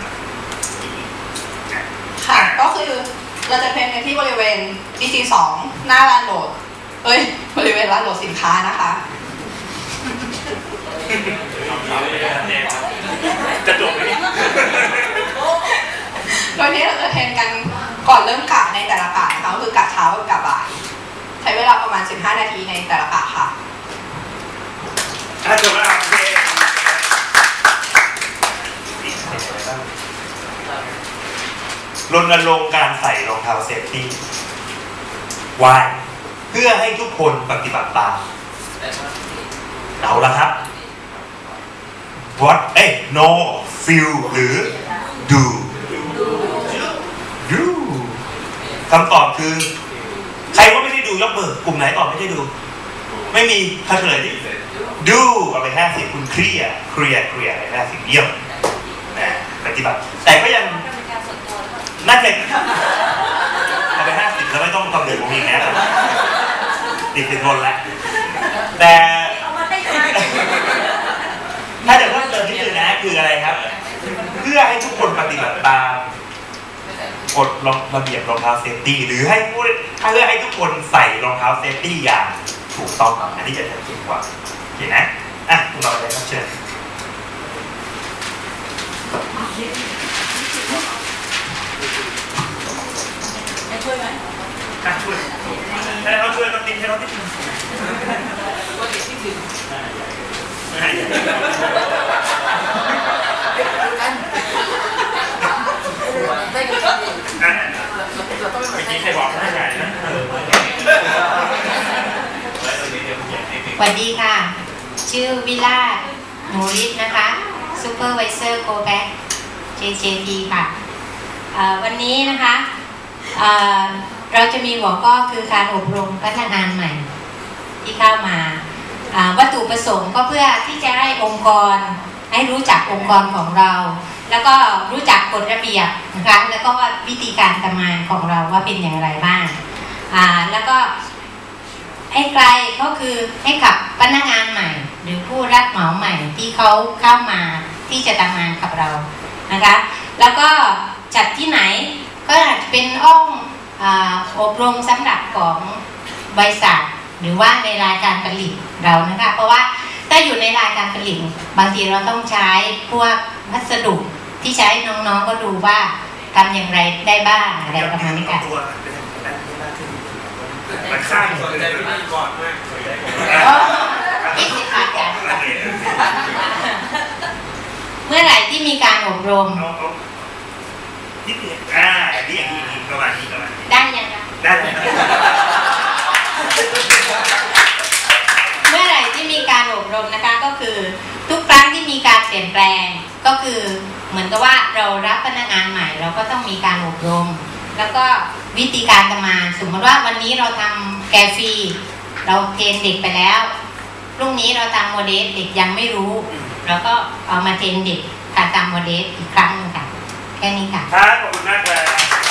ค่ะก็คือเราจะเทรนกันที่บริเวณ ดี ซี สองหน้าลานโหลดเอ้ยบริเวณลานโหลดสินค้านะคะจะจบไหมโดยที่เราจะเทรนกันก่อนเริ่มกะในแต่ละกะนะคะคือกะเช้ากับกะบ่ายใช้เวลาประมาณสิบห้านาทีในแต่ละกะค่ะจบแล้วโอเครณรงค์การใส่รองเท้าเซฟตี้วายเพื่อให้ทุกคนปฏิบัติตามเอาละครับ what เอ้ย no feel หรือ do do คำตอบคือใครว่าไม่ได้ดูยกมือกลุ่มไหนตอบไม่ได้ดูไม่มีใครเฉลยดิ do เอาไปห้าสิบคุณเคลียร์เคลียร์เคลียร์ไปห้าสิบเยี่ยมนะปฏิบัติแต่ก็ยังน่าจะเอาไปห้าสิบแล้วไม่ต้องทำเดือดผมอีกนะติดติดทนแล้วแต่ถ้าจะเพิ่มเติมนิดนึงนะคืออะไรครับเพื่อให้ทุกคนปฏิบัติตามกฎระเบียบรองเท้าเซฟตี้หรือให้ผู้ถ้าเพื่อให้ทุกคนใส่รองเท้าเซฟตี้อย่างถูกต้องอันนี้จะชัดเจนกว่าโอเคนะอ่ะคุณเราเลยครับเชิญช่วยไหมช่วยเราไม่ถึงก็เด็กที่ถึงได้กันเราต้องไปกินใครบอกหน้าใหญ่นะสวัสดีค่ะชื่อวิลาหนูริศนะคะซูเปอร์ไวเซอร์โกแบ็ก เจ เจ พี ค่ะวันนี้นะคะเราจะมีหัวข้อคือการอบรมพนักงานใหม่ที่เข้ามาวัตถุประสงค์ก็เพื่อที่จะให้องค์กรให้รู้จักองค์กรของเราแล้วก็รู้จักกฎระเบียบนะคะแล้วก็วิธีการทำงานของเราว่าเป็นอย่างไรบ้างแล้วก็ให้ไกลก็คือให้กับพนักงานใหม่หรือผู้รับเหมาใหม่ที่เขาเข้ามาที่จะทำงานกับเรานะคะแล้วก็จัดที่ไหนก็อาจจะเป็นห้องอบรมสำหรับของบริษัทหรือว่าในรายการผลิตเรานะคะเพราะว่าถ้าอยู่ในรายการผลิตบางทีเราต้องใช้พวกวัสดุที่ใช้น้องๆก็ดูว่าทำอย่างไรได้บ้างอะไรประมาณนี้ค่ะมันข้ามสนใจวิธีก่อนมากวิธีการกันเมื่อไหร่ที่มีการอบรมนิดนึงอ่าอย่างนี้อย่างนี้ประมาณนี้ประมาณได้ยังไงได้เลยเมื่อไหร่ที่มีการอบรมนะคะก็คือทุกครั้งที่มีการเปลี่ยนแปลงก็คือเหมือนกับว่าเรารับพนักงานใหม่เราก็ต้องมีการอบรมแล้วก็วิธีการทำงานสมมติว่าวันนี้เราทำแกฟรีเราเทรนเด็กไปแล้วพรุ่งนี้เราทำโมเดลเด็กยังไม่รู้เราก็เอามาเทรนเด็กการทำโมเดลอีกครั้งนึงค่ะแค่นี้ค่ะครับขอบคุณมากเลย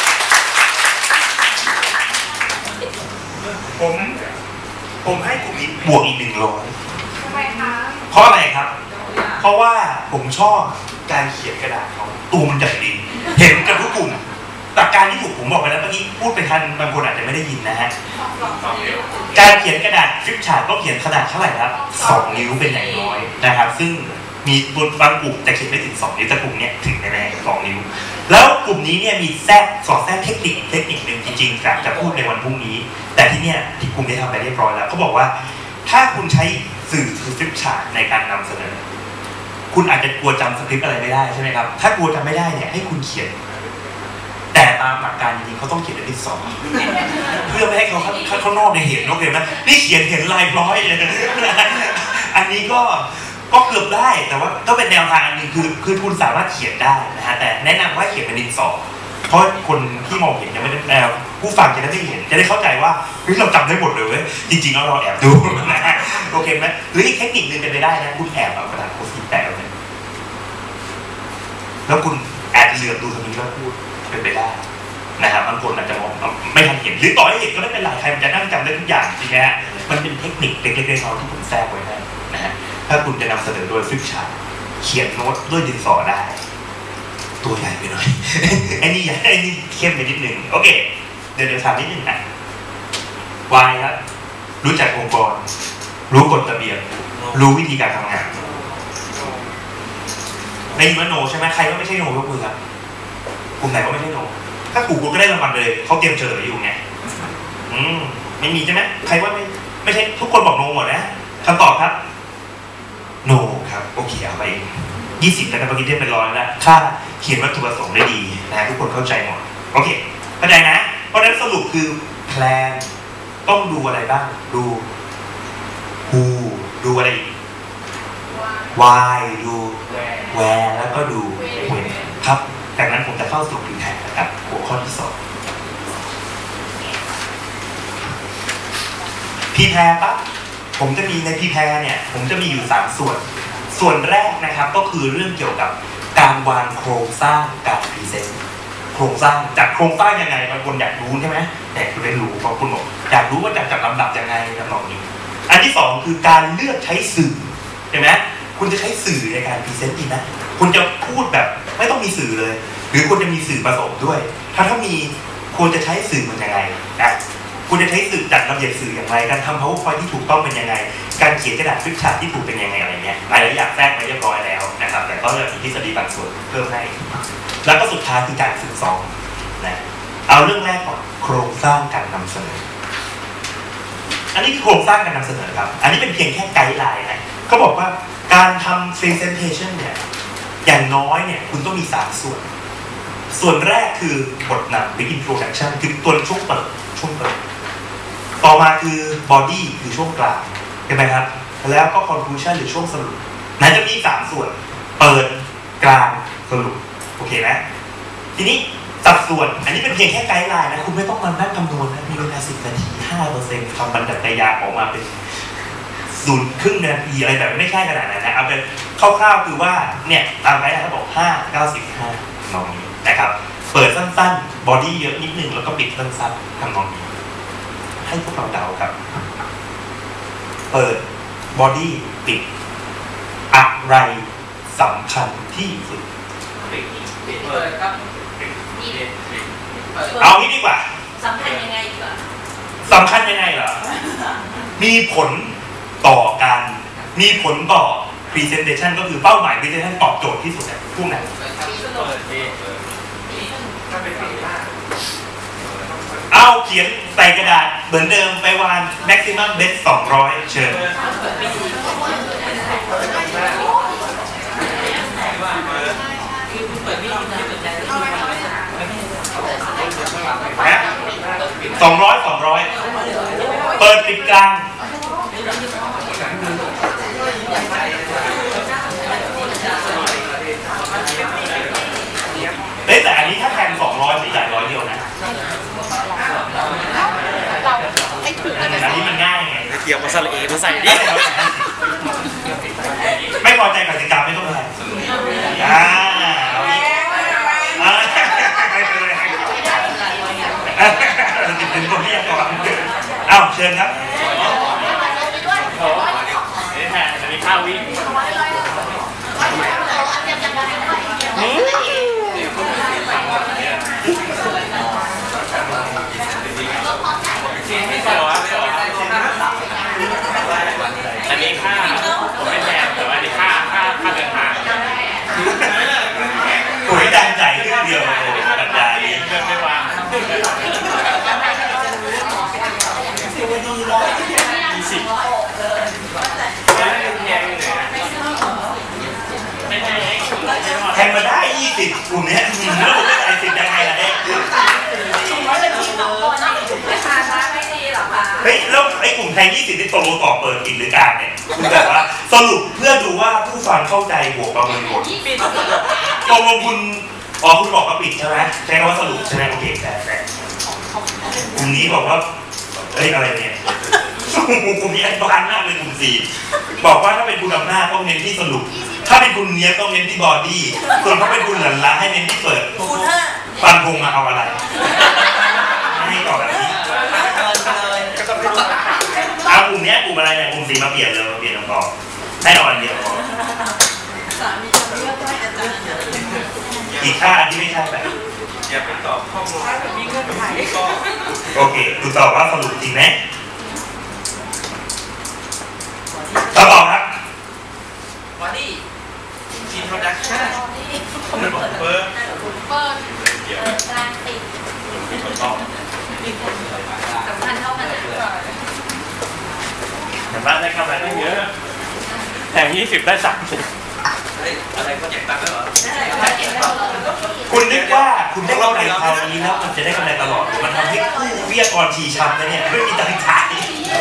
ผมผมให้กลุ่มนี้บวกอีกหนึ่งร้อยทำไมคะเพราะอะไรครับเพราะว่าผมชอบการเขียนกระดาษเขาตัวมันใหญ่ดีเห็นกันทุกกลุ่มหลักการที่ถูกผมบอกไปแล้วเมื่อกี้พูดไปทันบางคนอาจจะไม่ได้ยินนะฮะการเขียนกระดาษฟลิปชาร์ตก็เขียนขนาดเท่าไหร่ครับสองนิ้วเป็นอย่างน้อยนะครับซึ่งมีบางกลุ่มจะเขียนไม่ถึงสองนิ้วแต่กลุ่มนี้ถึงแน่ๆสองนิ้วแล้วกลุ่มนี้เนี่ยมีแทรกสอนแทรกเทคนิคเทคนิคหนึ่งจริงๆจะจะพูดในวันพรุ่งนี้แต่ที่เนี่ยที่กลุ่มได้ทำไปเรียบร้อยแล้วเขาบอกว่าถ้าคุณใช้สื่อคือฟลิปชาร์ตในการนำเสนอคุณอาจจะกลัวจำสคริปต์อะไรไม่ได้ใช่ไหมครับถ้ากลัวจำไม่ได้เนี่ยให้คุณเขียนแต่ตามหลักการจริงๆเขาต้องเขียนในดินสอเพื่อไม่ให้เขาข้างนอกในเห็นโอเคไหมนี่เขียนเห็นลายพร้อยเลยอันนี้ก็ก็เกือบได้แต่ว่าก็เป็นแนวทางอันนึงคือคือคุณสามารถเขียนได้นะฮะแต่แนะนำว่าเขียนเป็นดินสอเพราะคนที่มองเห็นยังไม่ได้ผู้ฟังจะได้เห็นจะได้เข้าใจว่าเฮ้ยเราจำได้หมดเลยจริงๆแล้วเราแอบดูนะฮะโอเคไหมหรืออีกเทคนิคนึงเป็นไปได้นะคุณแอบเอากระดาษโพสต์อิทแปะเลยแล้วคุณแอบเหลือบดูทางนี้แล้วพูดเป็นไปได้นะครับบางคนอาจจะมองไม่ทันเห็นหรือต่อให้เห็นก็ไม่เป็นไรใครมันจะนั่งจำได้ทุกอย่างจริงไหมฮะมันเป็นเทคนิคเล็กๆน้อยๆที่ผมแทรกไว้ให้นะฮะถ้าคุณจะนำเสนอโดยฟลิปชาร์ตเขียนโน้ตด้วยดินสอได้ตัวใหญ่ไปหน่อยไอ้นี่ใหญ่ไอ้นี่เข้มไปนิดหนึ่งโอเคเดี๋ยวเดี๋ยวถามนิดหนึ่งนะวายครับรู้จักองค์กรรู้กฎระเบียบรู้วิธีการทำงานในยิมโนใช่ไหมใครก็ไม่ใช่โนยกมือครับกลุ่มไหนก็ไม่ใช่โนถ้าถูกคุณก็ได้รางวัลเลยเขาเตรียมเฉลยอยู่ไงอืมไม่มีใช่ไหมใครว่าไม่ไม่ใช่ทุกคนบอกโนหมดนะคำตอบครับโนครับโอเคเอาไปยี่สิบแล้วกันเมื่อกี้เทียบเป็นร้อยแล้วถ้าเขียนวัตถุประสงค์ได้ดีนะทุกคนเข้าใจหมดโอเคเข้าใจนะเพราะฉะนั้นสรุปคือแพลนต้องดูอะไรบ้างดู who ดูอะไรอีก why ดู where แล้วก็ดู when ครับจากนั้นผมจะเข้าสู่พีแพร์นะครับหัวข้อที่สองพีแพร์ปั๊บผมจะมีในพีแพร์เนี่ยผมจะมีอยู่สามส่วนส่วนแรกนะครับก็คือเรื่องเกี่ยวกับการวางโครงสร้างการพรีเซนต์โครงสร้างจากโครงสร้างยังไงบางคนอยากรู้ใช่ไหมแต่คุณได้รู้เพราะคุณบอกอยากรู้ว่าจะจัดลำดับยังไงลำดับนี้อันที่สองคือการเลือกใช้สื่อเห็นไหมคุณจะใช้สื่อในการพรีเซนต์ดีนะคุณจะพูดแบบไม่ต้องมีสื่อเลยหรือควรจะมีสื่อผสมด้วยถ้าถ้ามีควรจะใช้สื่อมันยังไงนะคุณจะใช้สื่อจัดระเบียบสื่ออย่างไรการทำ PowerPoint ที่ถูกต้องเป็นยังไงการเขียนกระดาษฟลิปชาร์ตที่ถูกเป็นยังไงอะไรเงี้ยหลายหลายอย่างแทรกไปเรียบร้อยแล้วนะครับแต่ก็จะมีทฤษฎีบางส่วนเพิ่มให้แล้วก็สุดท้ายคือการฝึกซ้อมนะเอาเรื่องแรกก่อนโครงสร้างการนำเสนออันนี้คือโครงสร้างการนำเสนอครับอันนี้เป็นเพียงแค่ไกด์ไลน์นะเขาบอกว่าการทำ presentation เนี่ยอย่างน้อยเนี่ยคุณต้องมีสามส่วนส่วนแรกคือบทนำ big introduction คือตัวช่วงเปิดช่วงเปิดต่อมาคือ body คือช่วงกลางใช่ไหมครับแล้วก็ conclusion หรือช่วงสรุปนั่นจะมีสามส่วนเปิดกลางสรุปโอเคไหมทีนี้สัดส่วนอันนี้เป็นเพียงแค่ไกด์ไลน์นะคุณไม่ต้องมานั่งคำนวณนะมีเวลาสิบนาทีห้าเปอร์เซ็นต์ทำบรรทัดตยาออกมาเป็นศูนย์ครึ่งนาทีอะไรแบบไม่ใช่ขนาดนั้นนะเอาเป็นคร่าวๆคือว่าเนี่ยตามไกด์ไลน์เขาบอกห้าเก้าสิบห้านองนี้นะครับเปิดสั้นๆบอดี้เยอะนิดนึงแล้วก็ปิดสั้นๆทำนองนี้ให้พวกเราเดาครับเปิดบอดี้ปิดอะไรสำคัญที่สุดเปิดครับเอางี้ดีกว่าสำคัญยังไงดีกว่าสำคัญยังไงเหรอมีผลต่อการมีผลต่อ presentation ก็คือเป้าหมาย presentation ตอบโจทย์ที่สุดพวกนั้นเอาเขียนใส่กระดาษเหมือนเดิมไปวาง maximum best สองร้อยเชิญสองร้อยสองร้อยเปิดปิดกลางเฮ้ยแต่อันนี้ถ้าแทนสองร้อยไม่จ่ายร้อยเดียวนะอันนี้มันง่ายไงเกี่ยวกับสระเอมาใส่ดิไม่พอใจกติกาไม่ต้องอะไรอ่าติดเป็นคนที่ยังก่อนอ้าวเชิญครับนี่แหละจะมีข้าววิ่งอันนี้ค่าผมไม่แพงแต่ว่าอันนี้ค่าค่าค่าเดินทางปุ๋ยดังใจขึ้นเดียวเลยปัญญานี้เดินไม่วางยี่สิบแทงมาได้ยี่สิบกลุ่มนี้แล้วผมจะได้สิบยังไงล่ะเนี่ยเฮ้ยแล้วไอ้กลุ่มแทงยี่สิบที่ตกลงต่อเปิดปิดหรือกลางเนี่ยคุณแบบว่าสรุปเพื่อดูว่าผู้ฟังเข้าใจบวกประเมินผลตกลงคุณอ๋อคุณบอกว่าปิดใช่ไหมใช้คำว่าสรุปใช่ไหมโอเคแต่แต่กลุ่มนี้บอกว่าเอ้ยอะไรเนี่ยกลุ่มนี้แอดวานซ์มากเลยกลุ่มสี่บอกว่าถ้าเป็นคุณอำนาจต้องเน้นที่สรุปถ้าเป็นคุณเนี้ยต้องเน้นที่บอดี้ส่วนถ้าเป็นคุณหลันล้าให้เน้นที่เปิดฟันพงมาเอาอะไรให้ตอบแบบนี้เอากลุ่มเนี้ยกลุ่มอะไรเนี่ยกลุ่มสี่มาเปลี่ยนเลยมาเปลี่ยนองค์กรให้เอาอันเดียวพออีกค่าที่ไม่ใช่แบบอย่าไปตอบข้อมูลมีเงื่อนไขก็โอเคดูตอบว่าสรุปจริงไหมตอบครับ body introduction เปิดเปิดเปิดกลางติดสำคัญเท่ากันนะแต่บ้านได้กำไรได้เยอะแถมยี่สิบได้สามสิบอะไรก็เก็บตังค์แล้วเหรอคุณนึกว่าคุณได้กำไรคราวนี้แล้วมันจะได้กำไรตลอดมันทำให้ผู้วิทยากรชีช้ำนะเนี่ยไม่มีตังค์ขาย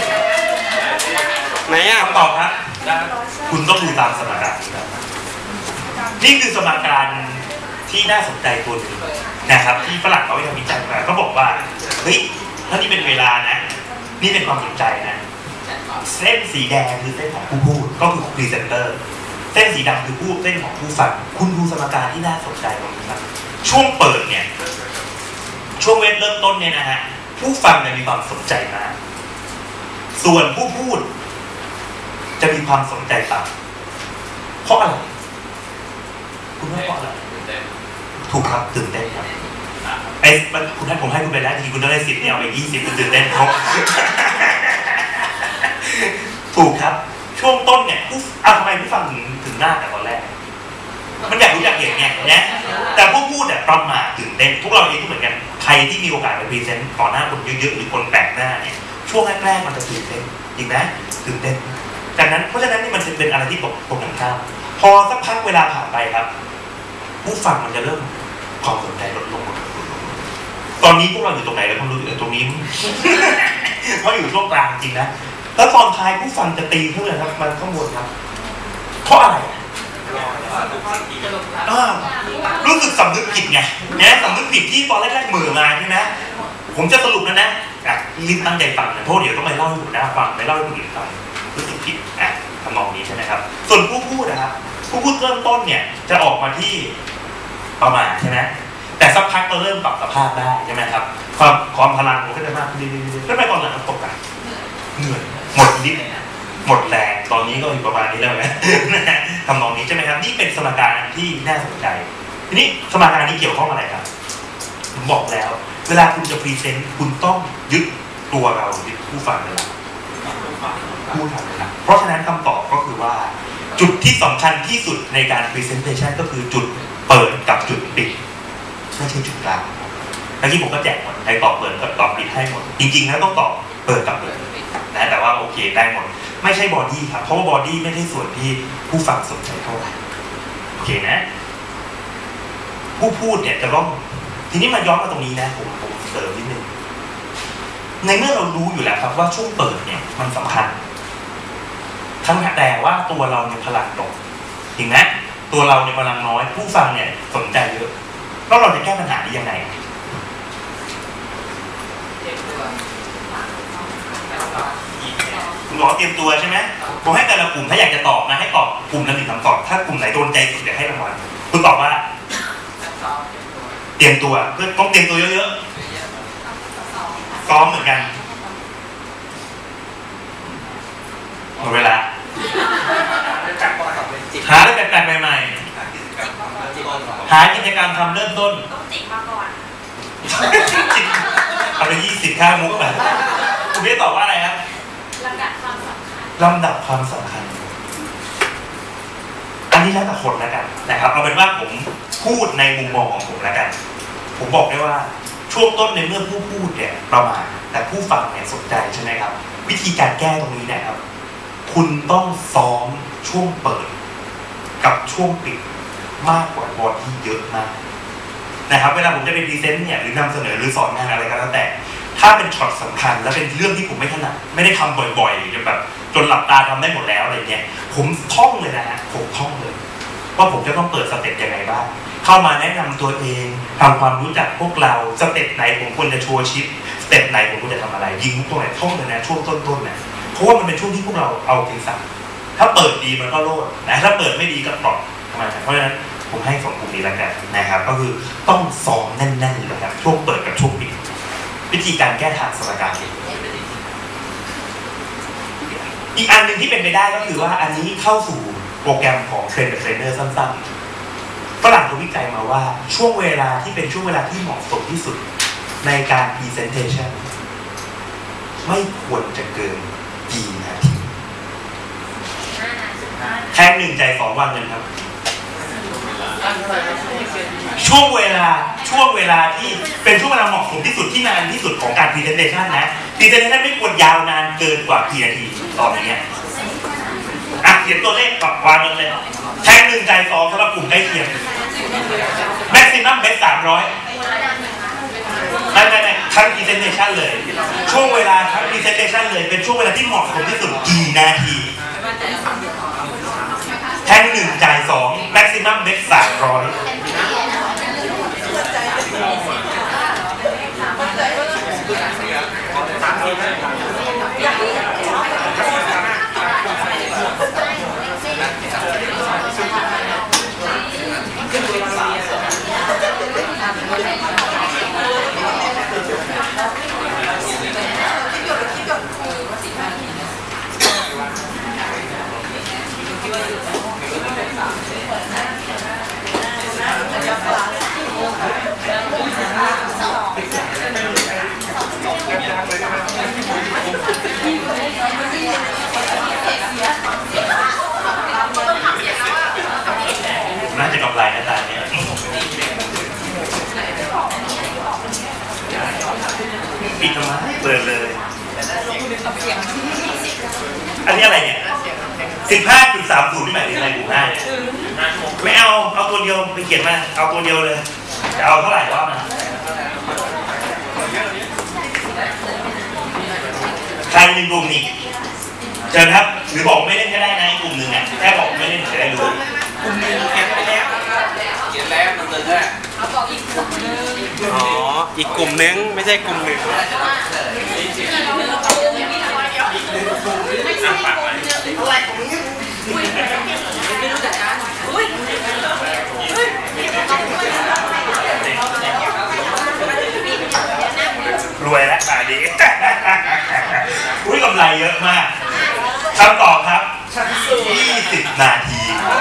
ไหนอ่ะคำตอบครับคุณต้องดูตามสมการครับนี่คือสมการที่น่าสนใจตัวหนึ่งนะครับที่ฝรั่งเขาไปทำวิจัยมาเขาบอกว่าเฮ้ยถ้านี่เป็นเวลานะนี่เป็นความสนใจนะเส้นสีแดงคือเส้นของผู้พูดก็คือพรีเซนเตอร์เส้นสีดำคือผู้เส้นของผู้ฟังคุณดูสมการที่น่าสนใจตรงนี้ครับช่วงเปิดเนี่ยช่วงเวทเริ่มต้นเนี่ยนะฮะผู้ฟังเนี่ยมีความสนใจมากส่วนผู้พูดจะมีความสนใจต่ำเพราะอะไรคุณว่าเพราะอะไรถูกครับตื่นเต้นครับไอ้คุณท่านผมให้คุณไปแล้วทีคุณต้องได้สิบเนี่ยเอาไปยี่สิบคุณตื่นเต้นเขาถูกครับช่วงต้นเนี่ยผู้อ่ะทำไมผู้ฟังถึงถึงหน้าแต่ตอนแรกมันอยากรู้อยากเห็นไงนะแต่ผู้พูดเนี่ยประมาทตื่นเต้นพวกเราเองก็เหมือนกันใครที่มีโอกาสไปพรีเซนต์ต่อหน้าคนเยอะๆหรือคนแปลกหน้าเนี่ยช่วงแรกๆมันจะตื่นเต้นจริงไหมตื่นเต้นจากนั้นเพราะฉะนั้นนี่มันจะเป็นอะไรที่ตกตรงกันข้ามพอสักพักเวลาผ่านไปครับผู้ฟังมันจะเริ่มความสนใจลดลงตอนนี้พวกเราอยู่ตรงไหนแล้วผมรู้อยู่ตรงนี้ เพราะอยู่ช่วงกลางจริงนะแล้วตอนท้ายผู้ฟังจะตีขึ้นเลยครับมันข้างบนครับเพราะอะไรรู้สึกสำนึกผิดไงเนี่ยสำนึกผิดที่ตอนแรกๆเหม่อมาใช่ไหมผมจะสรุปแล้วนะอ่ะรีบตั้งใจฟังนะเพราะเดี๋ยวต้องไปเล่าให้หัวหน้าฟังไปเล่าให้คนอื่นฟังรู้สึกผิดอ่ะทำนองนี้ใช่ไหมครับส่วนผู้พูดนะครับผู้พูดเริ่มต้นเนี่ยจะออกมาที่ประมาณใช่ไหมแต่สักพักก็เริ่มปรับสภาพได้ใช่ไหมครับความความพลังมันก็จะมากขึ้นเรื่อยๆแล้วไปตอนหลังมันตกกันเหนื่อยหมดนิดหมดแรงตอนนี้ก็อยู่ประมาณนี้แล้วนะทำนองนี้ใช่ไหมครับนี่เป็นสมการที่น่าสนใจทีนี้สมการนี้เกี่ยวข้องอะไรครับผมบอกแล้วเวลาคุณจะพรีเซนต์คุณต้องยึดตัวเรายึดผู้ฟังเป็นหลักผู้ทำเป็นหลักเพราะฉะนั้นคำตอบก็คือว่าจุดที่สำคัญที่สุดในการพรีเซนเทชันก็คือจุดเปิดกับจุดปิดไม่ใช่จุดกลางเมื่อกี้ผมก็แจกหมดใครตอบเปิดกับตอบปิดให้หมดจริงๆแล้วต้องตอบเปิดกับปิดนะแต่ว่าโอเคได้หมดไม่ใช่บอดี้ครับเพราะว่าบอดี้ไม่ใช่ส่วนที่ผู้ฟังสนใจเท่าไหร่โอเคนะผู้พูดเนี่ยจะต้องทีนี้มาย้อนมาตรงนี้นะผมผมเสริมนิดนึงในเมื่อเรารู้อยู่แล้วครับว่าช่วงเปิดเนี่ยมันสำคัญทั้งแต่ว่าตัวเราเนี่ยพลังตกจริงไหมตัวเราเนี่ยพลังน้อยผู้ฟังเนี่ยสนใจเยอะแล้วเราจะแก้ปัญหานี้ยังไงคุณบอกเตรียมตัวใช่ไหมผมให้แต่ละกลุ่มถ้าอยากจะตอบนะให้ตอบกลุ่มละหนึ่งคำตอบถ้ากลุ่มไหนโดนใจสุดเดี๋ยวให้รางวัลคุณตอบว่าเตรียมตัวเพื่อต้องเตรียมตัวเยอะๆซ้อมเหมือนกันหมดเวลาหาอะไรแปลกๆใหม่ๆหากิจกรรมทำเริ่มต้นต้องจิกมาก่อนเอาไปยี่สิบค่ามุกไปคุณพี่ตอบว่าอะไรครับลำดับความสำคัญลำดับความสำคัญอันนี้แล้วแต่คนแล้วกันนะครับเอาเป็นว่าผมพูดในมุมมองของผมแล้วกันผมบอกได้ว่าช่วงต้นในเมื่อผู้พูดเนี่ยประมาณแต่ผู้ฟังเนี่ยสนใจใช่ไหมครับวิธีการแก้ตรงนี้เนี่ยครับคุณต้องซ้อมช่วงเปิดกับช่วงปิดมากกว่าบอดี้เยอะมากนะครับเวลาผมจะไปพรีเซนต์เนี่ยหรือนำเสนอหรือสอนงานอะไรก็แล้วแต่ถ้าเป็นช็อตสำคัญและเป็นเรื่องที่ผมไม่ถนัดไม่ได้ทำบ่อยๆจนแบบจนหลับตาทำได้หมดแล้วอะไรเงี้ยผมท่องเลยนะฮะผมท่องเลยว่าผมจะต้องเปิดสเต็ปยังไงบ้างเข้ามาแนะนำตัวเองทำความรู้จักพวกเราสเต็ปไหนผมควรจะโชว์ชิปสเต็ปไหนผมควรจะทำอะไรยิงตรงไหนท่องเลยนะช่วงต้นๆนะเพราะว่ามันเป็นช่วงที่พวกเราเอาจริงจังถ้าเปิดดีมันก็โลดนะถ้าเปิดไม่ดีก็ปลอดเพราะฉะนั้นผมให้สองกลุ่มนี้แล้วกันนะครับก็คือต้องซ้อมแน่นๆเลยครับช่วงเปิดกับช่วงปิดวิธีการแก้ทางสมการอีกอันหนึ่งที่เป็นไปได้ก็คือว่าอันนี้เข้าสู่โปรแกรมของเทรนเดอร์เทรนเนอร์สั้นๆฝรั่งเขาวิจัยมาว่าช่วงเวลาที่เป็นช่วงเวลาที่เหมาะสมที่สุดในการ presentation ไม่ควรจะเกินกี่นาทีแค่หนึ่งใจสองวันเงินครับช่วงเวลาช่วงเวลาที่เป็นช่วงเวลาเหมาะสมที่สุดที่นานที่สุดของการ presentation นะ presentation ไม่ควรยาวนานเกินกว่ากี่นาทีตอนนี้อ่ะเขียนตัวเลขกับวางลงเลยแค่หนึ่งใจสองสำหรับกลุ่มใกล้เคียง maximum best สามร้อยไม่ไม่ไม่ทั้ง presentation เลยช่วงเวลาทั้ง presentation เลยเป็นช่วงเวลาที่เหมาะสมที่สุดกี่นาทีแท่งหนึ่งจ่ายสอง maximum bet สามร้อยน่าจะกำไรนะตาเนี้ยปิดทำไมเปิดเลยอันนี้อะไรเนี่ยสิบห้าจุดสามศูนย์นี่หมายถึงอะไรถูกไหมไม่เอาเอาตัวเดียวไปเขียนมาเอาตัวเดียวเลยจะเอาเท่าไหร่ว่ามาใครในกลุ่มนี้เชิญครับหรือบอกไม่เล่นก็ได้นะกลุ่มหนึ่งอ่ะแค่บอกไม่เล่นจะได้รู้กลุ่มหนึ่งเขียนไปแล้วเขียนแล้วดำเนินได้เขาบอกอีกกลุ่มนึงอ๋ออีกกลุ่มนึงไม่ใช่กลุ่มหนึ่งรวยแล้วป่าดีอุ้ยกำไรเยอะมากคำตอบครับยี่สิบนาที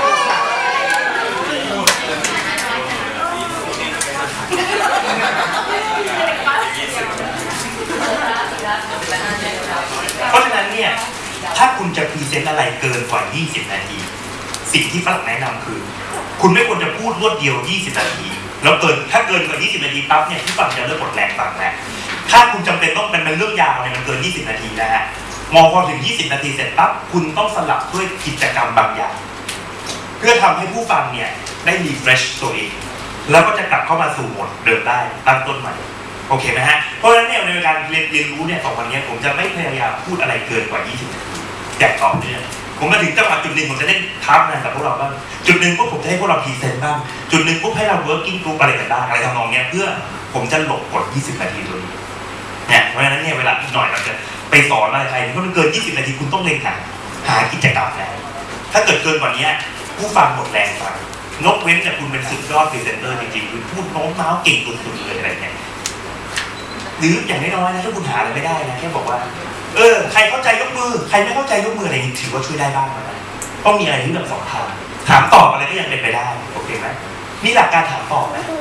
เพราะฉะนั้นเนี่ยถ้าคุณจะพรีเซนต์อะไรเกินกว่ายี่สิบนาทีสิ่งที่ฝรั่งแนะนำคือคุณไม่ควรจะพูดรวดเดียวยี่สิบนาทีแล้วเกินถ้าเกินกว่ายี่สิบนาทีปั๊บเนี่ยที่ฝรั่งจะเริ่มหมดแรงฟังแล้วถ้าคุณจำเป็นต้องเป็นเรื่องยาวเนี่ยมันเกินยี่สิบนาทีนะฮะมองพอถึงยี่สิบนาทีเสร็จปั๊บคุณต้องสลับด้วยกิจกรรมบางอย่างเพื่อทำให้ผู้ฟังเนี่ยได้รีเฟรชตัวเองแล้วก็จะกลับเข้ามาสู่โหมดเดิมได้ตั้งต้นใหม่โอเคไหมฮะเพราะฉะนั้นเนี่ยในการเรียนเรียนรู้เนี่ยสองวันนี้ผมจะไม่พยายามพูดอะไรเกินกว่ายี่สิบนาทีอย่างต่อเนื่องผมมาถึงจังหวะจุดหนึ่งผมจะเล่นทับนะกับพวกเราบ้างจุดหนึ่งปุ๊บผมจะให้พวกเราพรีเซนต์บ้างจุดหนึ่งปุ๊บให้เราเวิร์กิ้งกรุ๊ปอะไรกันบ้างอะไรทำนองเนี้ยเพื่อผมจะหลบกดยี่สิบนาทีตัวนี้เนี่ยเพราะฉะนั้นเนี่ยเวลาอีกหน่อยเราจะไปสอนอะไรใครถ้ามันเกินยี่สิบนาทีคุณต้องเล็งหาหากิจกรรมแล้วถ้าเกิดเกินกว่านี้ผู้ฟังหมดแรงฟังนกเว้นแต่คุณเป็นสุดยอดพรีเซนเตอร์จริงๆคุณพูดโน้มน้าวเก่งสุดๆเลยอะไรเงี้ยหรืออย่างน้อยๆนะถ้าคุณหาอะไรไม่ได้นะแค่บอกว่าเออใครเข้าใจยกมือใครไม่เข้าใจยกมืออะไรถือว่าช่วยได้บ้างนะต้องมีอะไรที่แบบสองทางถามตอบอะไรก็ยังเป็นไปได้โอเคไหมนี่หลักการถามตอบนะ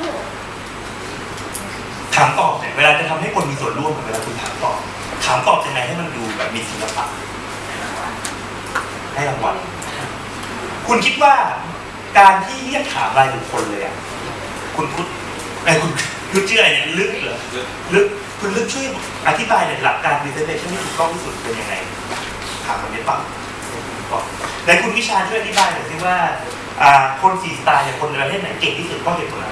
ถามตอบเนี่ยเวลาจะทำให้คนมีส่วนร่วมกับเวลาคุณถามตอบถามตอบยังไงให้มันดูแบบมีศิลปะให้รางวัลคุณคิดว่าการที่เรียกถามรายบุคคลเลยอ่ะคุณพุทธไอ้คุณคุณชื่ออะไรเนี่ยลึกเหรอลึกคุณลึกช่วยอธิบายหลักการ presentation ที่ถูกต้องที่สุดเป็นยังไงถามมันได้ป่ะในคุณวิชาช่วยอธิบายหน่อยสิว่าคนสี่สไตล์อย่างคนในประเทศไหนเก่งที่สุดก็เหตุผลอะไร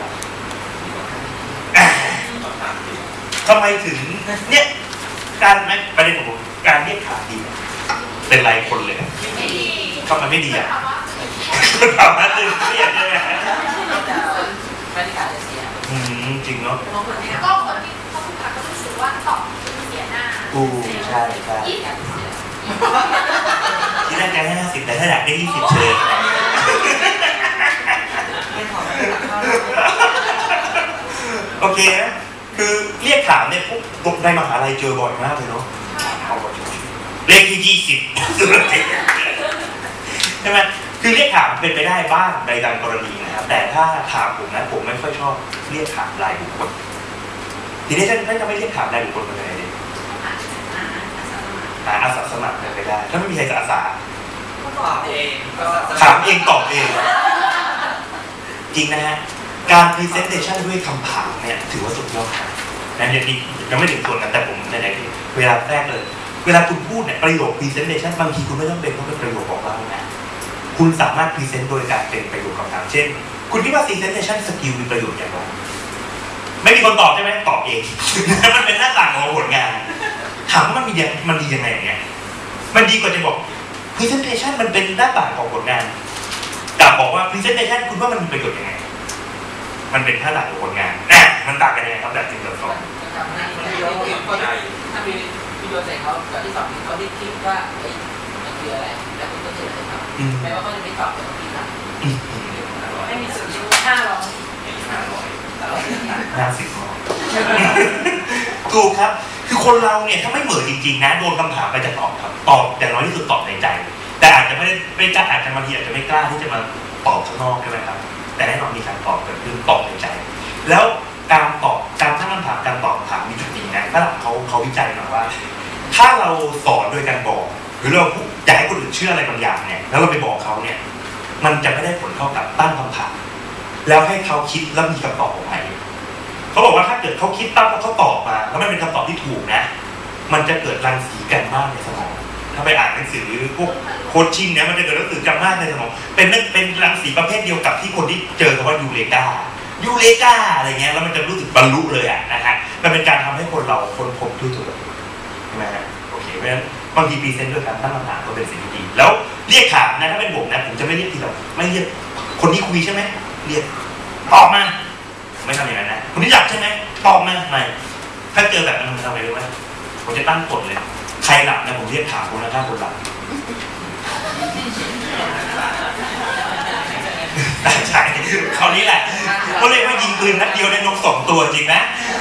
ทำไมถึงเนี่ยการไหมประเด็นของผมการเรียกถามดีเป็นรายคนเลยทำไมไม่ดีอ่ะถามมาตื่นเครียดเลยอืมจริงเนาะก็คนที่เขาพูดก็รู้สึกว่าตอบเสียหน้าอู้ใช่ใช่ที่น่าจะให้ห้าสิบแต่ถ้าอยากได้ยี่สิบเชิญโอเคนะคือเรียกถามเนี่ยพวกตกในมหาลัยเจอบ่อยมากเลยเนาะเลขที่ยี่สิบใช่ไหมคือเรียกถามเป็นไปได้บ้างในบางกรณีนะครับแต่ถ้าถามผมนะผมไม่ค่อยชอบเรียกถามรายบุคคลทีนี้ท่านจะไม่เรียกถามรายบุคคลเป็นอะไรดีหาอาสาสมัครเป็นไปได้ถ้าไม่มีใครจะอาสาตอบเองถามเองตอบเองจริงนะฮะการ presentation ด้วยคำถามเนี่ยถือว่าสุดยอดนะเดี๋ยวนี้ยังไม่ถึงส่วนนั้นแต่ผมในไหนเวลาแรกเลยเวลาคุณพูดเนี่ยประโยค presentation บางทีคุณไม่ต้องเป็นต้องเป็นประโยคบอกเล่านะคุณสามารถ present โดยการเป็นประโยคคำถามเช่นคุณคิดว่า presentation skill มีประโยชน์อย่างไรไม่มีคนตอบใช่ไหมตอบเองมันเป็นหน้าต่างของผลงานถามว่ามันมีมันดียังไงอย่างเงี้ยมันดีกว่าจะบอก presentation มันเป็นหน้าต่างของผลงานแต่บอกว่า presentation คุณว่ามันมีประโยชน์ยังไงมันเป็นหน้าต่างของผลงานนะมันต่างกันยังไงครับแบบจริงกับสองถ้ามีวิดีโอใส่เขากับที่สองเขาได้คิดว่าเฮ้ยมันคืออะไรแล้วคุณก็เจอเลยครับแม้ว่าเขาจะไม่ตอบแต่เขาคิดนะไม่มีส่วนรู้ห้าร้อยห้าสิบถูกครับคือคนเราเนี่ยถ้าไม่เหมือนจริงๆนะโดนคำถามไปจะตอบครับตอบอย่างน้อยที่สุดตอบในใจแต่อาจจะไม่ได้ไม่กล้าอาจจะบางทีอาจจะไม่กล้าที่จะมาตอบข้างนอกใช่ไหมครับแต่แน่นอนมีการตอบเกิดขึ้นตอบในใจแล้วการตอบการตั้งคำถามการตอบคำถามมีจุดดีนะถ้าเขาเขาวิจัยมาว่าถ้าเราสอนโดยการบอกหรือเราอยากให้คนอื่นเชื่ออะไรบางอย่างเนี่ยแล้วเราไปบอกเขาเนี่ยมันจะไม่ได้ผลเท่ากับตั้งคำถามแล้วให้เขาคิดแล้วมีคำตอบออกมาเขาบอกว่าถ้าเกิดเขาคิดตั้งแล้วเขาตอบมาแล้วมันเป็นคำตอบที่ถูกนะมันจะเกิดรังสีแกมมาในสมองถ้าไปอ่านหนังสือพวกโคชชิ่งเนี่ยมันจะเกิดรังสีแกมมาในสมองเป็นเป็นรังสีประเภทเดียวกับที่คนที่เจอคำว่ายูเรกายูเรกาอะไรเงี้ยแล้วมันจะรู้สึกบรรลุเลยอ่ะนะฮะมันเป็นการทำให้คนเราคนพบด้วยตัวเองใช่ไหมฮะโอเคเพราะฉะนั้นบางทีพรีเซนต์ด้วยการตั้งคำถามก็เป็นสิ่งที่ดีแล้วเรียกถามนะถ้าเป็นผมนะผมจะไม่เรียกทีหรอกไม่เรียกคนนี้คุยใช่ไหมเรียกตอบมาไม่ทำอย่างนั้นนะคนนี้หลับใช่ไหมตอบมาไม่ถ้าเจอแบบนั้นผมทำอะไรรู้ไหมผมจะตั้งกฎเลยใครหลับนะผมเรียกถามคนนะถ้าคนหลับใช่คราวนี้แหละก็เรียกว่ายิงปืนนัดเดียวได้นกสองตัวจริงนะ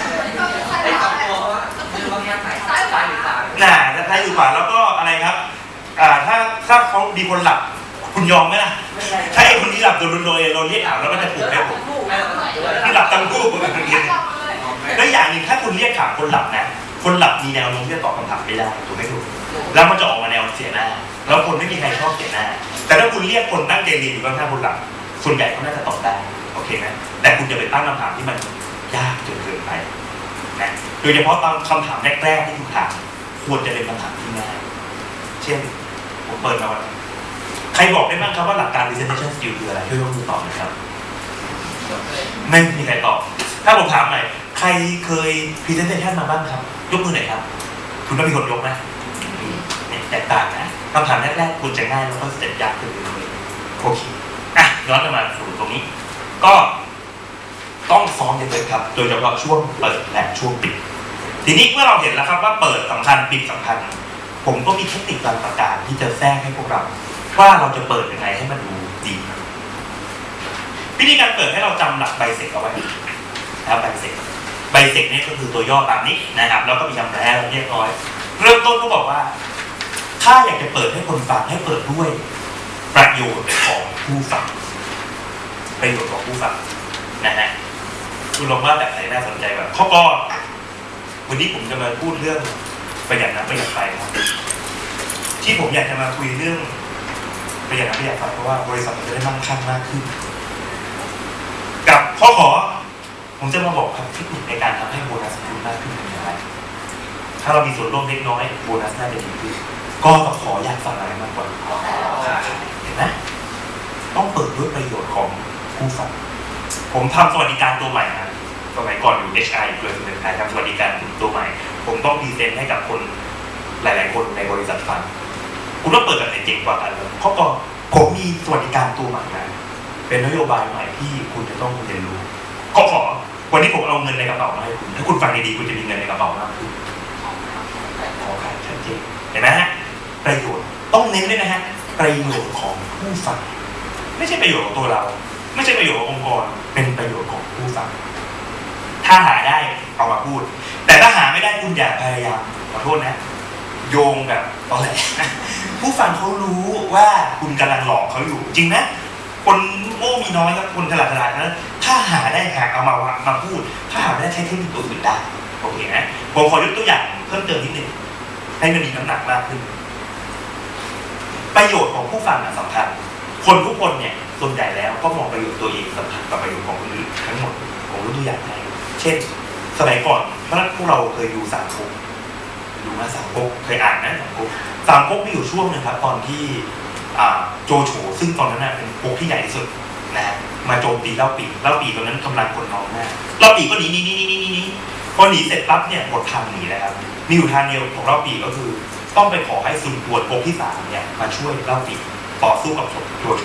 น่ะถ้าอยู่ขวาแล้วก็อะไรครับอ่าถ้าถ้าเขามีคนหลับคุณยอมไหมล่ะถ้าไอ้คนนี้หลับโดนโดยเราเรียกถามแล้วก็จะปลุกให้ผมที่หลับตั้งคู่ผมเป็นเรียนแล้วอย่างหนึ่งถ้าคุณเรียกถามคนหลับนะคนหลับมีแนวโน้มที่จะตอบคำถามไม่ได้ถูกไหมถูกแล้วมันจะออกมาแนวเสียหน้าแล้วคนไม่มีใครชอบเสียหน้าแต่ถ้าคุณเรียกคนตั้งใจเรียนอยู่ข้างๆคนหลับส่วนใหญ่เขาน่าจะตอบได้โอเคไหมแต่คุณจะไปตั้งคำถามที่มันยากจนเกินไปนะโดยเฉพาะตอนคำถามแรกๆที่คุณถามควรจะเป็นคำถามที่ง่ายเช่นผมเปิดมาวันใครบอกได้บ้างครับว่าหลักการ presentation skill คืออะไรช่วยยกมือตอบหน่อยครับไม่มีใครตอบถ้าผมถามหน่อยใครเคย presentation มาบ้างครับยกมือหน่อยครับคุณต้องมีคนยกนะแตกต่างนะคำถามแรกๆคุณจะง่ายแล้วก็สเต็ปยากขึ้นเรื่อยๆโอเคอ่ะย้อนกลับมาสู่ตรงนี้ก็ต้องซ้อมเยอะๆครับโดยเฉพาะช่วงเปิดและช่วงปิดทีนี้เมื่อเราเห็นแล้วครับว่าเปิดสำคัญปิดสำคัญผมก็มีเทคนิคบางประการที่จะแทรกให้พวกเราว่าเราจะเปิดยังไงให้มันดูดีวิธีการเปิดให้เราจำหลักไบเซกเอาไว้นะครับไบเซกไบเซกนี่ก็คือตัวย่อตามนี้นะครับแล้วก็มีคำแปลเรียบร้อยเริ่มต้นก็บอกว่าถ้าอยากจะเปิดให้คนฟังให้เปิดด้วยประโยชน์ของผู้ฟังประโยชน์ของผู้ฟังนะฮะคุณลองว่าแบบไหนน่าสนใจแบบข้อก็วันนี้ผมจะมาพูดเรื่องประหยัดน้ำประหยัดไฟครับที่ผมอยากจะมาคุยเรื่องประหยัดน้ำประหยัดไฟเพราะว่าบริษัทจะได้มั่งคั่งมากขึ้นกับข้อขอผมจะมาบอกครับเทคนิคในการทำให้โบนัสคุณมากขึ้นเป็นอย่างไรถ้าเรามีส่วนร่วมเล็กน้อยโบนัสน่าจะดีขึ้นก็ขออยากฟังอะไรมากกว่าเห็นไหมต้องเปิดด้วยประโยชน์ของผู้ฟังผมทำสวัสดิการตัวใหม่นะสมัยก่อนอยู่ เอช ไอ เพื่อนเป็นใครทำสวัสดิการตัวใหม่ผมต้องพรีเซนต์ให้กับคนหลายๆคนในบริษัทฟังคุณต้องเปิดแบบไหนเจ๋งกว่ากันเลยเพราะก็ผมมีสวัสดิการตัวใหม่นะเป็นนโยบายใหม่ที่คุณจะต้องเรียนรู้ก็ขอวันนี้ผมเอาเงินในกระเป๋ามาให้คุณถ้าคุณฟังดีๆคุณจะมีเงินในกระเป๋ามากขึ้นขอการชัดเจนเห็นไหมฮะประโยชน์ต้องเน้นด้วยนะฮะประโยชน์ของผู้ฟังไม่ใช่ประโยชน์ของตัวเราไม่ใช่ประโยชน์ขององค์กรเป็นประโยชน์ของผู้ฟังถ้าหาได้เอามาพูดแต่ถ้าหาไม่ได้คุณอย่าพยายามขอโทษนะโยงแบบตอนแรกผู้ฟังเขารู้ว่าคุณกำลังหลอกเขาอยู่จริงนะคนโง่มีน้อยครับคนฉลาดฉลาดนะถ้าหาได้หาเอามามาพูดถ้าหาได้ใช้เทคนิคตัวอื่นได้โอเคนะผมขอยกตัวอย่างเพิ่มเติมนิดหนึ่งให้มันมีน้ำหนักมากขึ้นประโยชน์ของผู้ฟังสำคัญคนทุกคนเนี่ยส่วนใหญ่แล้วก็มองประโยชน์ตัวเองสำคัญกว่าประโยชน์ของคนอื่นทั้งหมดผมยกตัวอย่างให้เช่นสมัยก่อนพวกเราเคยดูสามก๊กดูมาสามก๊กเคยอ่านนะสามก๊กสามก๊กมีอยู่ช่วงนึงครับตอนที่โจโฉซึ่งตอนนั้นเป็นก๊กที่ใหญ่ที่สุดนะมาโจมตีเล่าปีเล่าปีตอนนั้นกำลังคนน้องมากเล่าปีก็หนีหนีหนีหนีหนีหนีพอหนีเสร็จปั๊บเนี่ยหมดทางหนีแล้วครับมีอยู่ทางเดียวของเล่าปีก็คือต้องไปขอให้ซุนกวนก๊กที่สามเนี่ยมาช่วยเล่าปีต่อสู้กับโจโฉ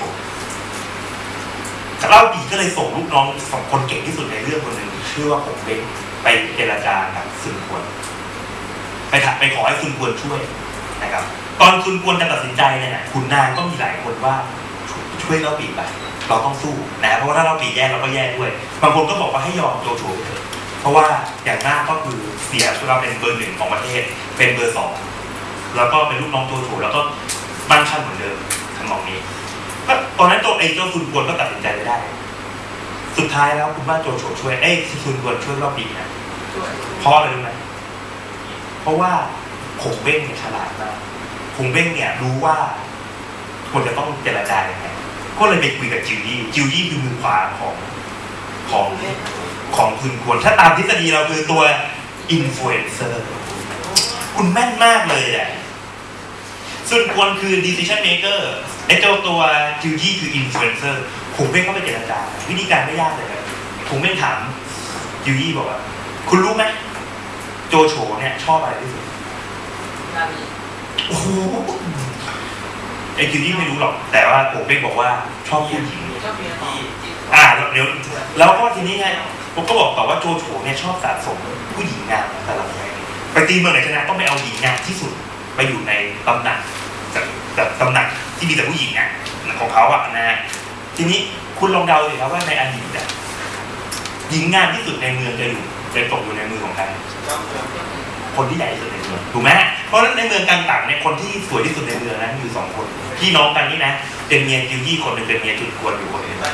เล่าปีก็เลยส่งลูกน้องสองคนเก่งที่สุดในเรื่องคนหนึ่งชื่อว่าผมเบ้งไปเจรจากับซุนกวนไปถัดไปขอให้ซุนกวนช่วยนะครับตอนซุนกวนจะตัดสินใจเนี่ยขุนนางก็มีหลายคนว่าช่วยเล่าปีไปเราต้องสู้นะเพราะว่าถ้าเล่าปีแย่เราก็แย่ด้วยบางคนก็บอกว่าให้ยอมโจโฉไปเถอะเพราะว่าอย่างมากก็คือเสียเราเป็นเบอร์หนึ่งของประเทศเป็นเบอร์สองแล้วก็เป็นลูกน้องโจโฉแล้วก็มั่นคั่งเหมือนเดิมทำนองนี้ก็ตอนนั้นตัวไอ้เจ้าซุนกวนก็ตัดสินใจไม่ได้สุดท้ายแล้วคุณว่าโจโฉช่วยเอ้ยซุนกวนช่วยเล่าปีนะเพราะอะไรรู้ไหมเพราะว่าคงเบ้งเนี่ยฉลาดมากคงเบ้งเนี่ยรู้ว่าควรจะต้องเจรจาอย่างไรก็เลยไปคุยกับจิวยี่จิวยี่คือมือขวาของของของคุณควรถ้าตามทฤษฎีเราคือตัวอินฟลูเอนเซอร์คุณแม่นมากเลยแหละส่วนคนคือ decision maker ไอ้เจ้าตัวจิวยี่คือ influencer ผมไม่เข้าไปเจรจาวิธีการไม่ยากเลยครับผมไม่ถามจิวยี่บอกว่าคุณรู้ไหมโจโฉเนี่ยชอบอะไรที่สุดโอ้โหไอ้จิวยี่ไม่รู้หรอกแต่ว่าผมไม่บอกว่าชอบผู้หญิงอ่าเดี๋ยวแล้วก็ทีนี้ไงผมก็บอกต่อว่าโจโฉเนี่ยชอบสะสมผู้หญิงงามแต่ละคนไปตีเมืองไหนชนะต้องไปเอาหญิงงามที่สุดไปอยู่ในตำหนักแบบตำหนักที่มีแต่ผู้หญิงอ่ะของเขาอ่ะนะฮะทีนี้คุณลองเดาสิครับว่าในอดีตอ่ะหญิงงามที่สุดในเมืองจะอยู่จะตกอยู่ในมือของใครคนที่ใหญ่ที่สุดในเมืองถูกไหมเพราะฉะนั้นในเมืองกันต่างเนี่ยคนที่สวยที่สุดในเมืองนั้นอยู่สองคนพี่น้องกันนี่นะเป็นเมียจิวยี่คนหนึ่งเป็นเมียจุดควรอยู่คนหนึ่งห้า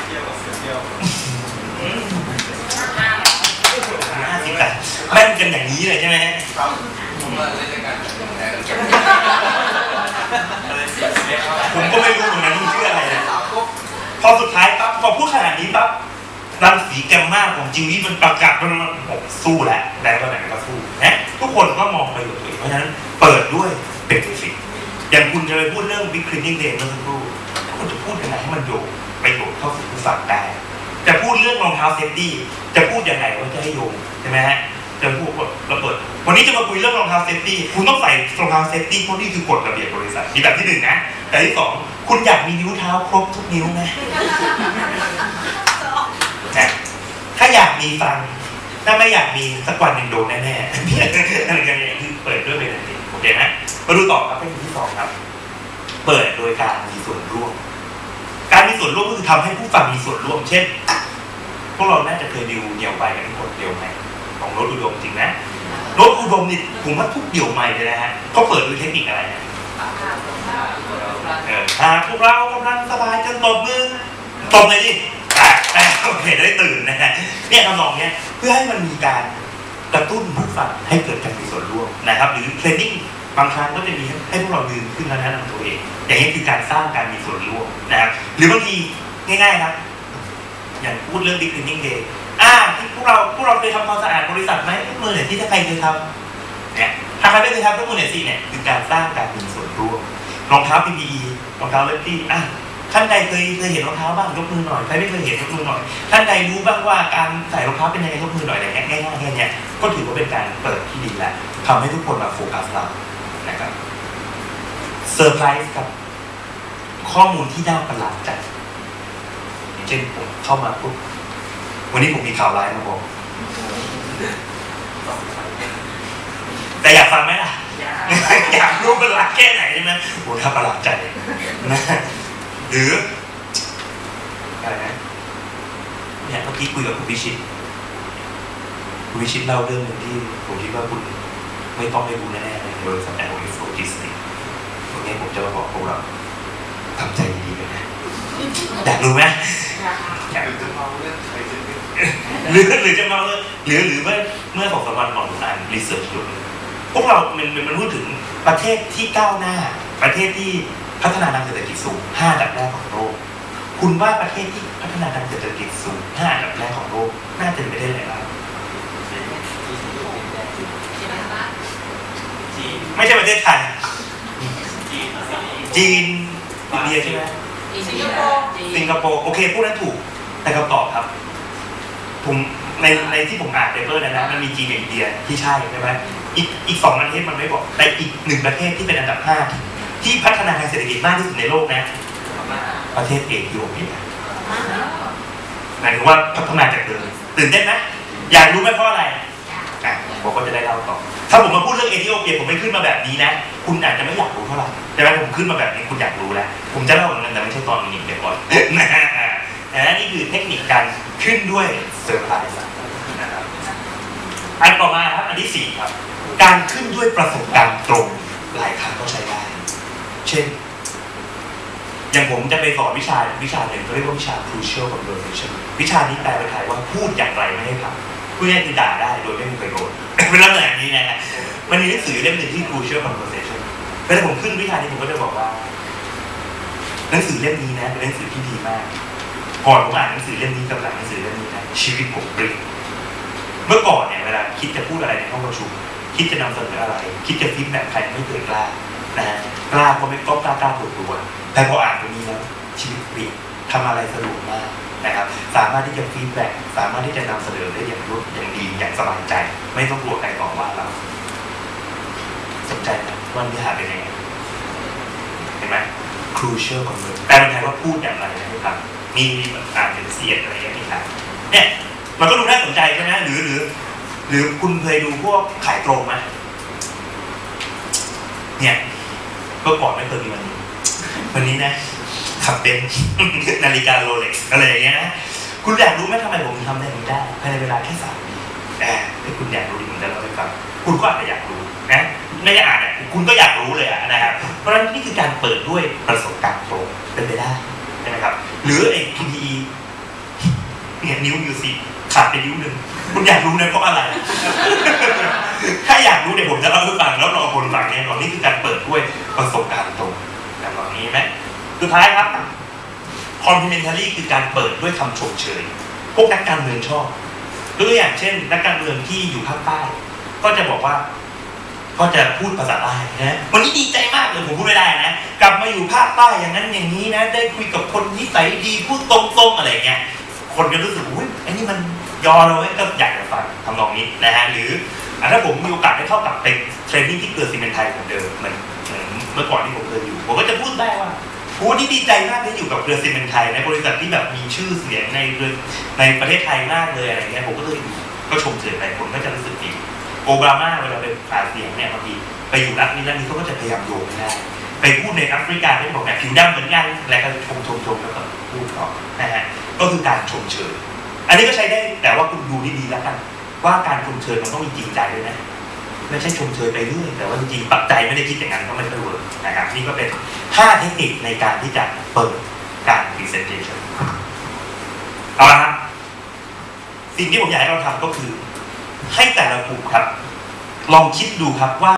สิบแปดแม่นกันอย่างนี้เลยใช่ไหมผมว่าเล่นด้วยกันผมก็ไม่รู้เหมือนกันชื่ออะไรนะพอสุดท้ายปั๊บพอพูดขนาดนี้ปั๊บรังสีแกมมาของจิวยี่มันประกาศมันสู้แล้วแต่ตอนไหนก็สู้นะทุกคนก็มองไปอยู่ตัวเองเพราะฉะนั้นเปิดด้วยเป็นฟิกอย่างคุณจะไปพูดเรื่อง Big Cleaning Day เมื่อสักครู่คุณจะพูดยังไงให้มันโยงไปโยงเข้าสู่ผู้ฟังได้จะพูดเรื่องรองเท้าเซฟตี้จะพูดยังไงว่าจะให้โยงใช่ไหมฮะจะพูดว่าเราเปิดวันนี้จะมาคุยเรื่องรองเท้าเซฟตี้คุณต้องใส่รองเท้าเซฟตี้เพราะนี่คือกฎระเบียบบริษัทนี่แบบที่หนึ่งนะแต่ที่สองคุณอยากมีนิ้วเท้าครบทุกนิ้วไหมถ้าอยากมีฟังถ้าไม่อยากมีสักวันหนึ่งโดนแน่ๆอะไรกันเนี่ยคือเปิดด้วยเป็นอะไรโอเคไหมมาดูต่อครับเป็นที่สองครับเปิดโดยการมีส่วนร่วมการมีส่วนร่วมก็คือทำให้ผู้ฟังมีส่วนร่วมเช่นพวกเราน่าจะเคยดูเดี่ยวไปกันทุกคนเดี่ยวไหมของรถอุดมจริงนะรถอุดมนี่ผมว่าทุกเดี่ยวใหม่เลยนะฮะเขาเปิดด้วยเทคนิคอะไรนะเออหากพวกเรากำลังสบายจนตบมือตบเลยดิอ่ะอ่ะโอเคได้ตื่นนะฮะเนี่ยทำนองเนี้ยเพื่อให้มันมีการกระตุ้นผู้ฟังให้เกิดการมีส่วนร่วมนะครับหรือเทรนนิ่งบางครั้งก็จะมีให้พวกเรายืนขึ้นแล้วแนะนำตัวเองอย่างนี้คือการสร้างการมีส่วนร่วมนะครับหรือบางทีง่ายๆครับอย่างพูดเรื่อง Big Cleaning Day อ่าที่พวกเราพวกเราเคยทำความสะอาดบริษัทไหมยกมือหน่อยที่ถ้าใครเคยทำเนี่ยถ้าใครไม่เคยทำยกมือหน่อยสิเนี่ยคือการสร้างการมีส่วนร่วมรองเท้า พี พี อี รองเท้าเลฟตี้อ่ะท่านใดเคยเคยเห็นรองเท้าบ้างยกมือหน่อยใครไม่เคยเห็นยกมือหน่อยท่านใดรู้บ้างว่าการใส่รองเท้าเป็นยังไงยกมือหน่อยอะไรเงี้ยง่ายๆแค่นี้ก็ถือว่าเป็นการเปิดที่ดีแล้วทำให้ทุกคนมาโฟกัสเรานะครับเซอร์ไพรส์ครับข้อมูลที่น่าประหลาดใจเช่นผมเข้ามาปุ๊บวันนี้ผมมีข่าวร้ายมาบอกแต่อยากฟังไหมล่ะอยากรู้ประหลาดแค่ไหนใช่ไหมโอ้ถ้าประหลาดใจนะหรืออะไรนะเนี่ยเมื่อกี้คุยกับคุณวิชิตคุณวิชิตเล่าเรื่องหนึ่งที่ผมคิดว่าคุณไม่ต้องไม่รู้แน่ๆในบริษัทแอร์โอลิสโลจิสติกตรงนี้ผมจะมาบอกพวกเราทำใจดีๆเลยนะอยากรู้ไหมอยากรู้จะเมาเรื่องใครจะหรือหรือจะเมาเรื่องหรือหรือเมื่อเมื่อสองสามวันก่อนผมอ่านรีเสิร์ชอยู่พวกเรามันมันพูดถึงประเทศที่ก้าวหน้าประเทศที่พัฒนาทางเศรษฐกิจสูงห้าอันดับแรกของโลกคุณว่าประเทศที่พัฒนาทางเศรษฐกิจสูงห้าอันดับแรกของโลกน่าจะเป็นประเทศอะไรบ้างไม่ใช่ประเทศไทยจีนอินเดียใช่ไหมสิงคโปร์สิงคโปร์โอเคพูดนั้นถูกแต่คำตอบครับผมในในที่ผมอ่านเปเปอร์นั้นนะมันมีจีนกับอินเดียที่ใช่ใช่ไหมอีกอีกสองประเทศมันไม่บอกแต่อีกหนึ่งประเทศที่เป็นอันดับห้าที่พัฒนาทางเศรษฐกิจมากที่สุดในโลกนะประเทศเอธิโอเปียหมายถึงว่าพัฒนาจากเดิมตื่นเต้นไหมอยากรู้ไหมเพราะอะไรอ่ะผมก็จะได้เล่าต่อถ้าผมมาพูดเรื่องเอธิโอเปียผมไม่ขึ้นมาแบบนี้นะคุณอาจจะไม่อยากรู้เท่าไหร่แต่ว่าผมขึ้นมาแบบนี้คุณอยากรู้แล้วผมจะเล่าเหมือนกันแต่ไม่ใช่ตอนนี้เดี๋ยวก่อนนะนะนี่คือเทคนิคการขึ้นด้วยเซอร์ไพรส์นะครับอันต่อมาครับอันที่สี่ครับการขึ้นด้วยประสบการณ์ตรงหลายครั้งก็ใช้ได้เช่นอย่างผมจะไปสอนวิชาวิชาหนึ่งเขาเรียกว่าวิชา crucial conversation วิชานี้แปลเป็นไทยว่าพูดอย่างไรไม่ให้ทำพูดง่ายคือด่าได้โดยไม่มีประโยชน์เป็นลักษณะนี้นะฮะมันมีหนังสือเล่มหนึ่งที่ crucial conversation เวลาผมขึ้นวิชานี้ผมก็จะบอกว่าหนังสือเล่มนี้นะเป็นหนังสือที่ดีมากก่อนผมอ่านหนังสือเล่มนี้กับหลังหนังสือเล่มนี้นะชีวิตผมเปลี่ยนเมื่อก่อนเนี่ยเวลาคิดจะพูดอะไรในห้องประชุมคิดจะนำเสนออะไรคิดจะฟีดแบ็กใครไม่เคยกล้านะฮะกล้าก็ไม่ก็กล้ากล้าปวดตัวแต่พออ่านตรงนี้แล้วชีวิตเปลี่ยนทำอะไรสะดวกมากนะครับสามารถที่จะฟีดแบ็กสามารถที่จะนำเสนอได้อย่างรวดอย่างดีอย่างสบายใจไม่ต้องกลัวใครต่อว่าเราสนใจไหมว่าเนื้อหาเป็นยังไงเห็นไหม crucial concept แปลเป็นไทยว่าพูดอย่างไรนะครับมีอ่านเป็นเสียงอะไรอย่างนี้ครับเนี่ยมันก็ดูน่าสนใจใช่ไหมหรือหรือหรือคุณเคยดูพวกขายตรงไหมเนี่ยก็ก่อนไม่เคยมีวันนี้วันนี้นะขับเป็นนาฬิกาโรเล็กซ์อะไรอย่างเงี้ยนะคุณอยากรู้ไหมทำไมผมทำได้ถึงได้ภายในเวลาแค่สามปีแต่ถ้าคุณอยากรู้ดีผมจะเล่าให้ฟังคุณก็อาจจะอยากรู้นะไม่ได้อ่านเนี่ยคุณก็อยากรู้เลยนะครับเพราะฉะนั้นนี่คือการเปิดด้วยประสบการณ์ตรงเป็นไปได้ใช่ไหมครับหรือไอ้ พี ที อี เนี่ยนิ้วอยู่สิขาดไปนิ้วหนึ่งคุณอยากรู้นะเพราะอะไร ถ้าอยากรู้เดี๋ยวผมจะเล่าให้ฟังแล้วรอคนฟังเนี่ยก่อนนี่คือการเปิดด้วยประสบการณ์ตรงแบบนี้ไหมสุดท้ายครับ complimentary คือการเปิดด้วยคำชมเชยพวกนักการเมืองชอบตัวอย่างเช่นนักการเมืองที่อยู่ภาคใต้ก็จะบอกว่าก็จะพูดภาษาใต้นะวันนี้ดีใจมากเลยผมพูดไม่ได้นะกลับมาอยู่ภาคใต้อย่างนั้นอย่างนี้นะได้คุยกับคนนิสัยดีพูดตรงๆอะไรเงี้ยคนก็รู้สึกอุ้ยไอ้นี่มันยอเราไว้ก็อยากจะฟังทำนองนี้นะฮะหรือถ้าผมมีโอกาสได้เข้ากับเป็นเทรนนิ่งที่เกิดซีเมนต์ไทยเหมือนเดิมเหมือนเมื่อก่อนที่ผมเคยอยู่ผมก็จะพูดได้ว่าโอ้ที่ดีใจมากที่อยู่กับเครือซีเมนต์ไทยในบริษัทที่แบบมีชื่อเสียงในในประเทศไทยมากเลยอะไรเงี้ยผมก็เลยก็ชมเชยไปคนก็จะรู้สึกดีโอบามาเวลาไปหาเสียงเนี่ยบางทีไปอยู่รัฐนี้รัฐนี้เขาก็จะพยายามโยงได้ไปพูดในแอฟริกาที่บอกแบบผิวดำเหมือนกันแล้วก็ชมชมชมแล้วก็พูดต่อนะฮะก็คือการชมเชยอันนี้ก็ใช้ได้แต่ว่าคุณดูดีๆแล้วกันว่าการชมเชยมันต้องมีจริงใจด้วยนะไม่ใช่ชมเชยไปเรื่อยแต่ว่าจริงๆปัจจัยไม่ได้คิดอย่างนั้นก็ไม่ได้เวิร์กนะครับนี่ก็เป็นห้าเทคนิคในการที่จะเปิดการ presentation เอาละครับสิ่งที่ผมอยากให้เราทำก็คือให้แต่ละกลุ่มครับลองคิดดูครับว่า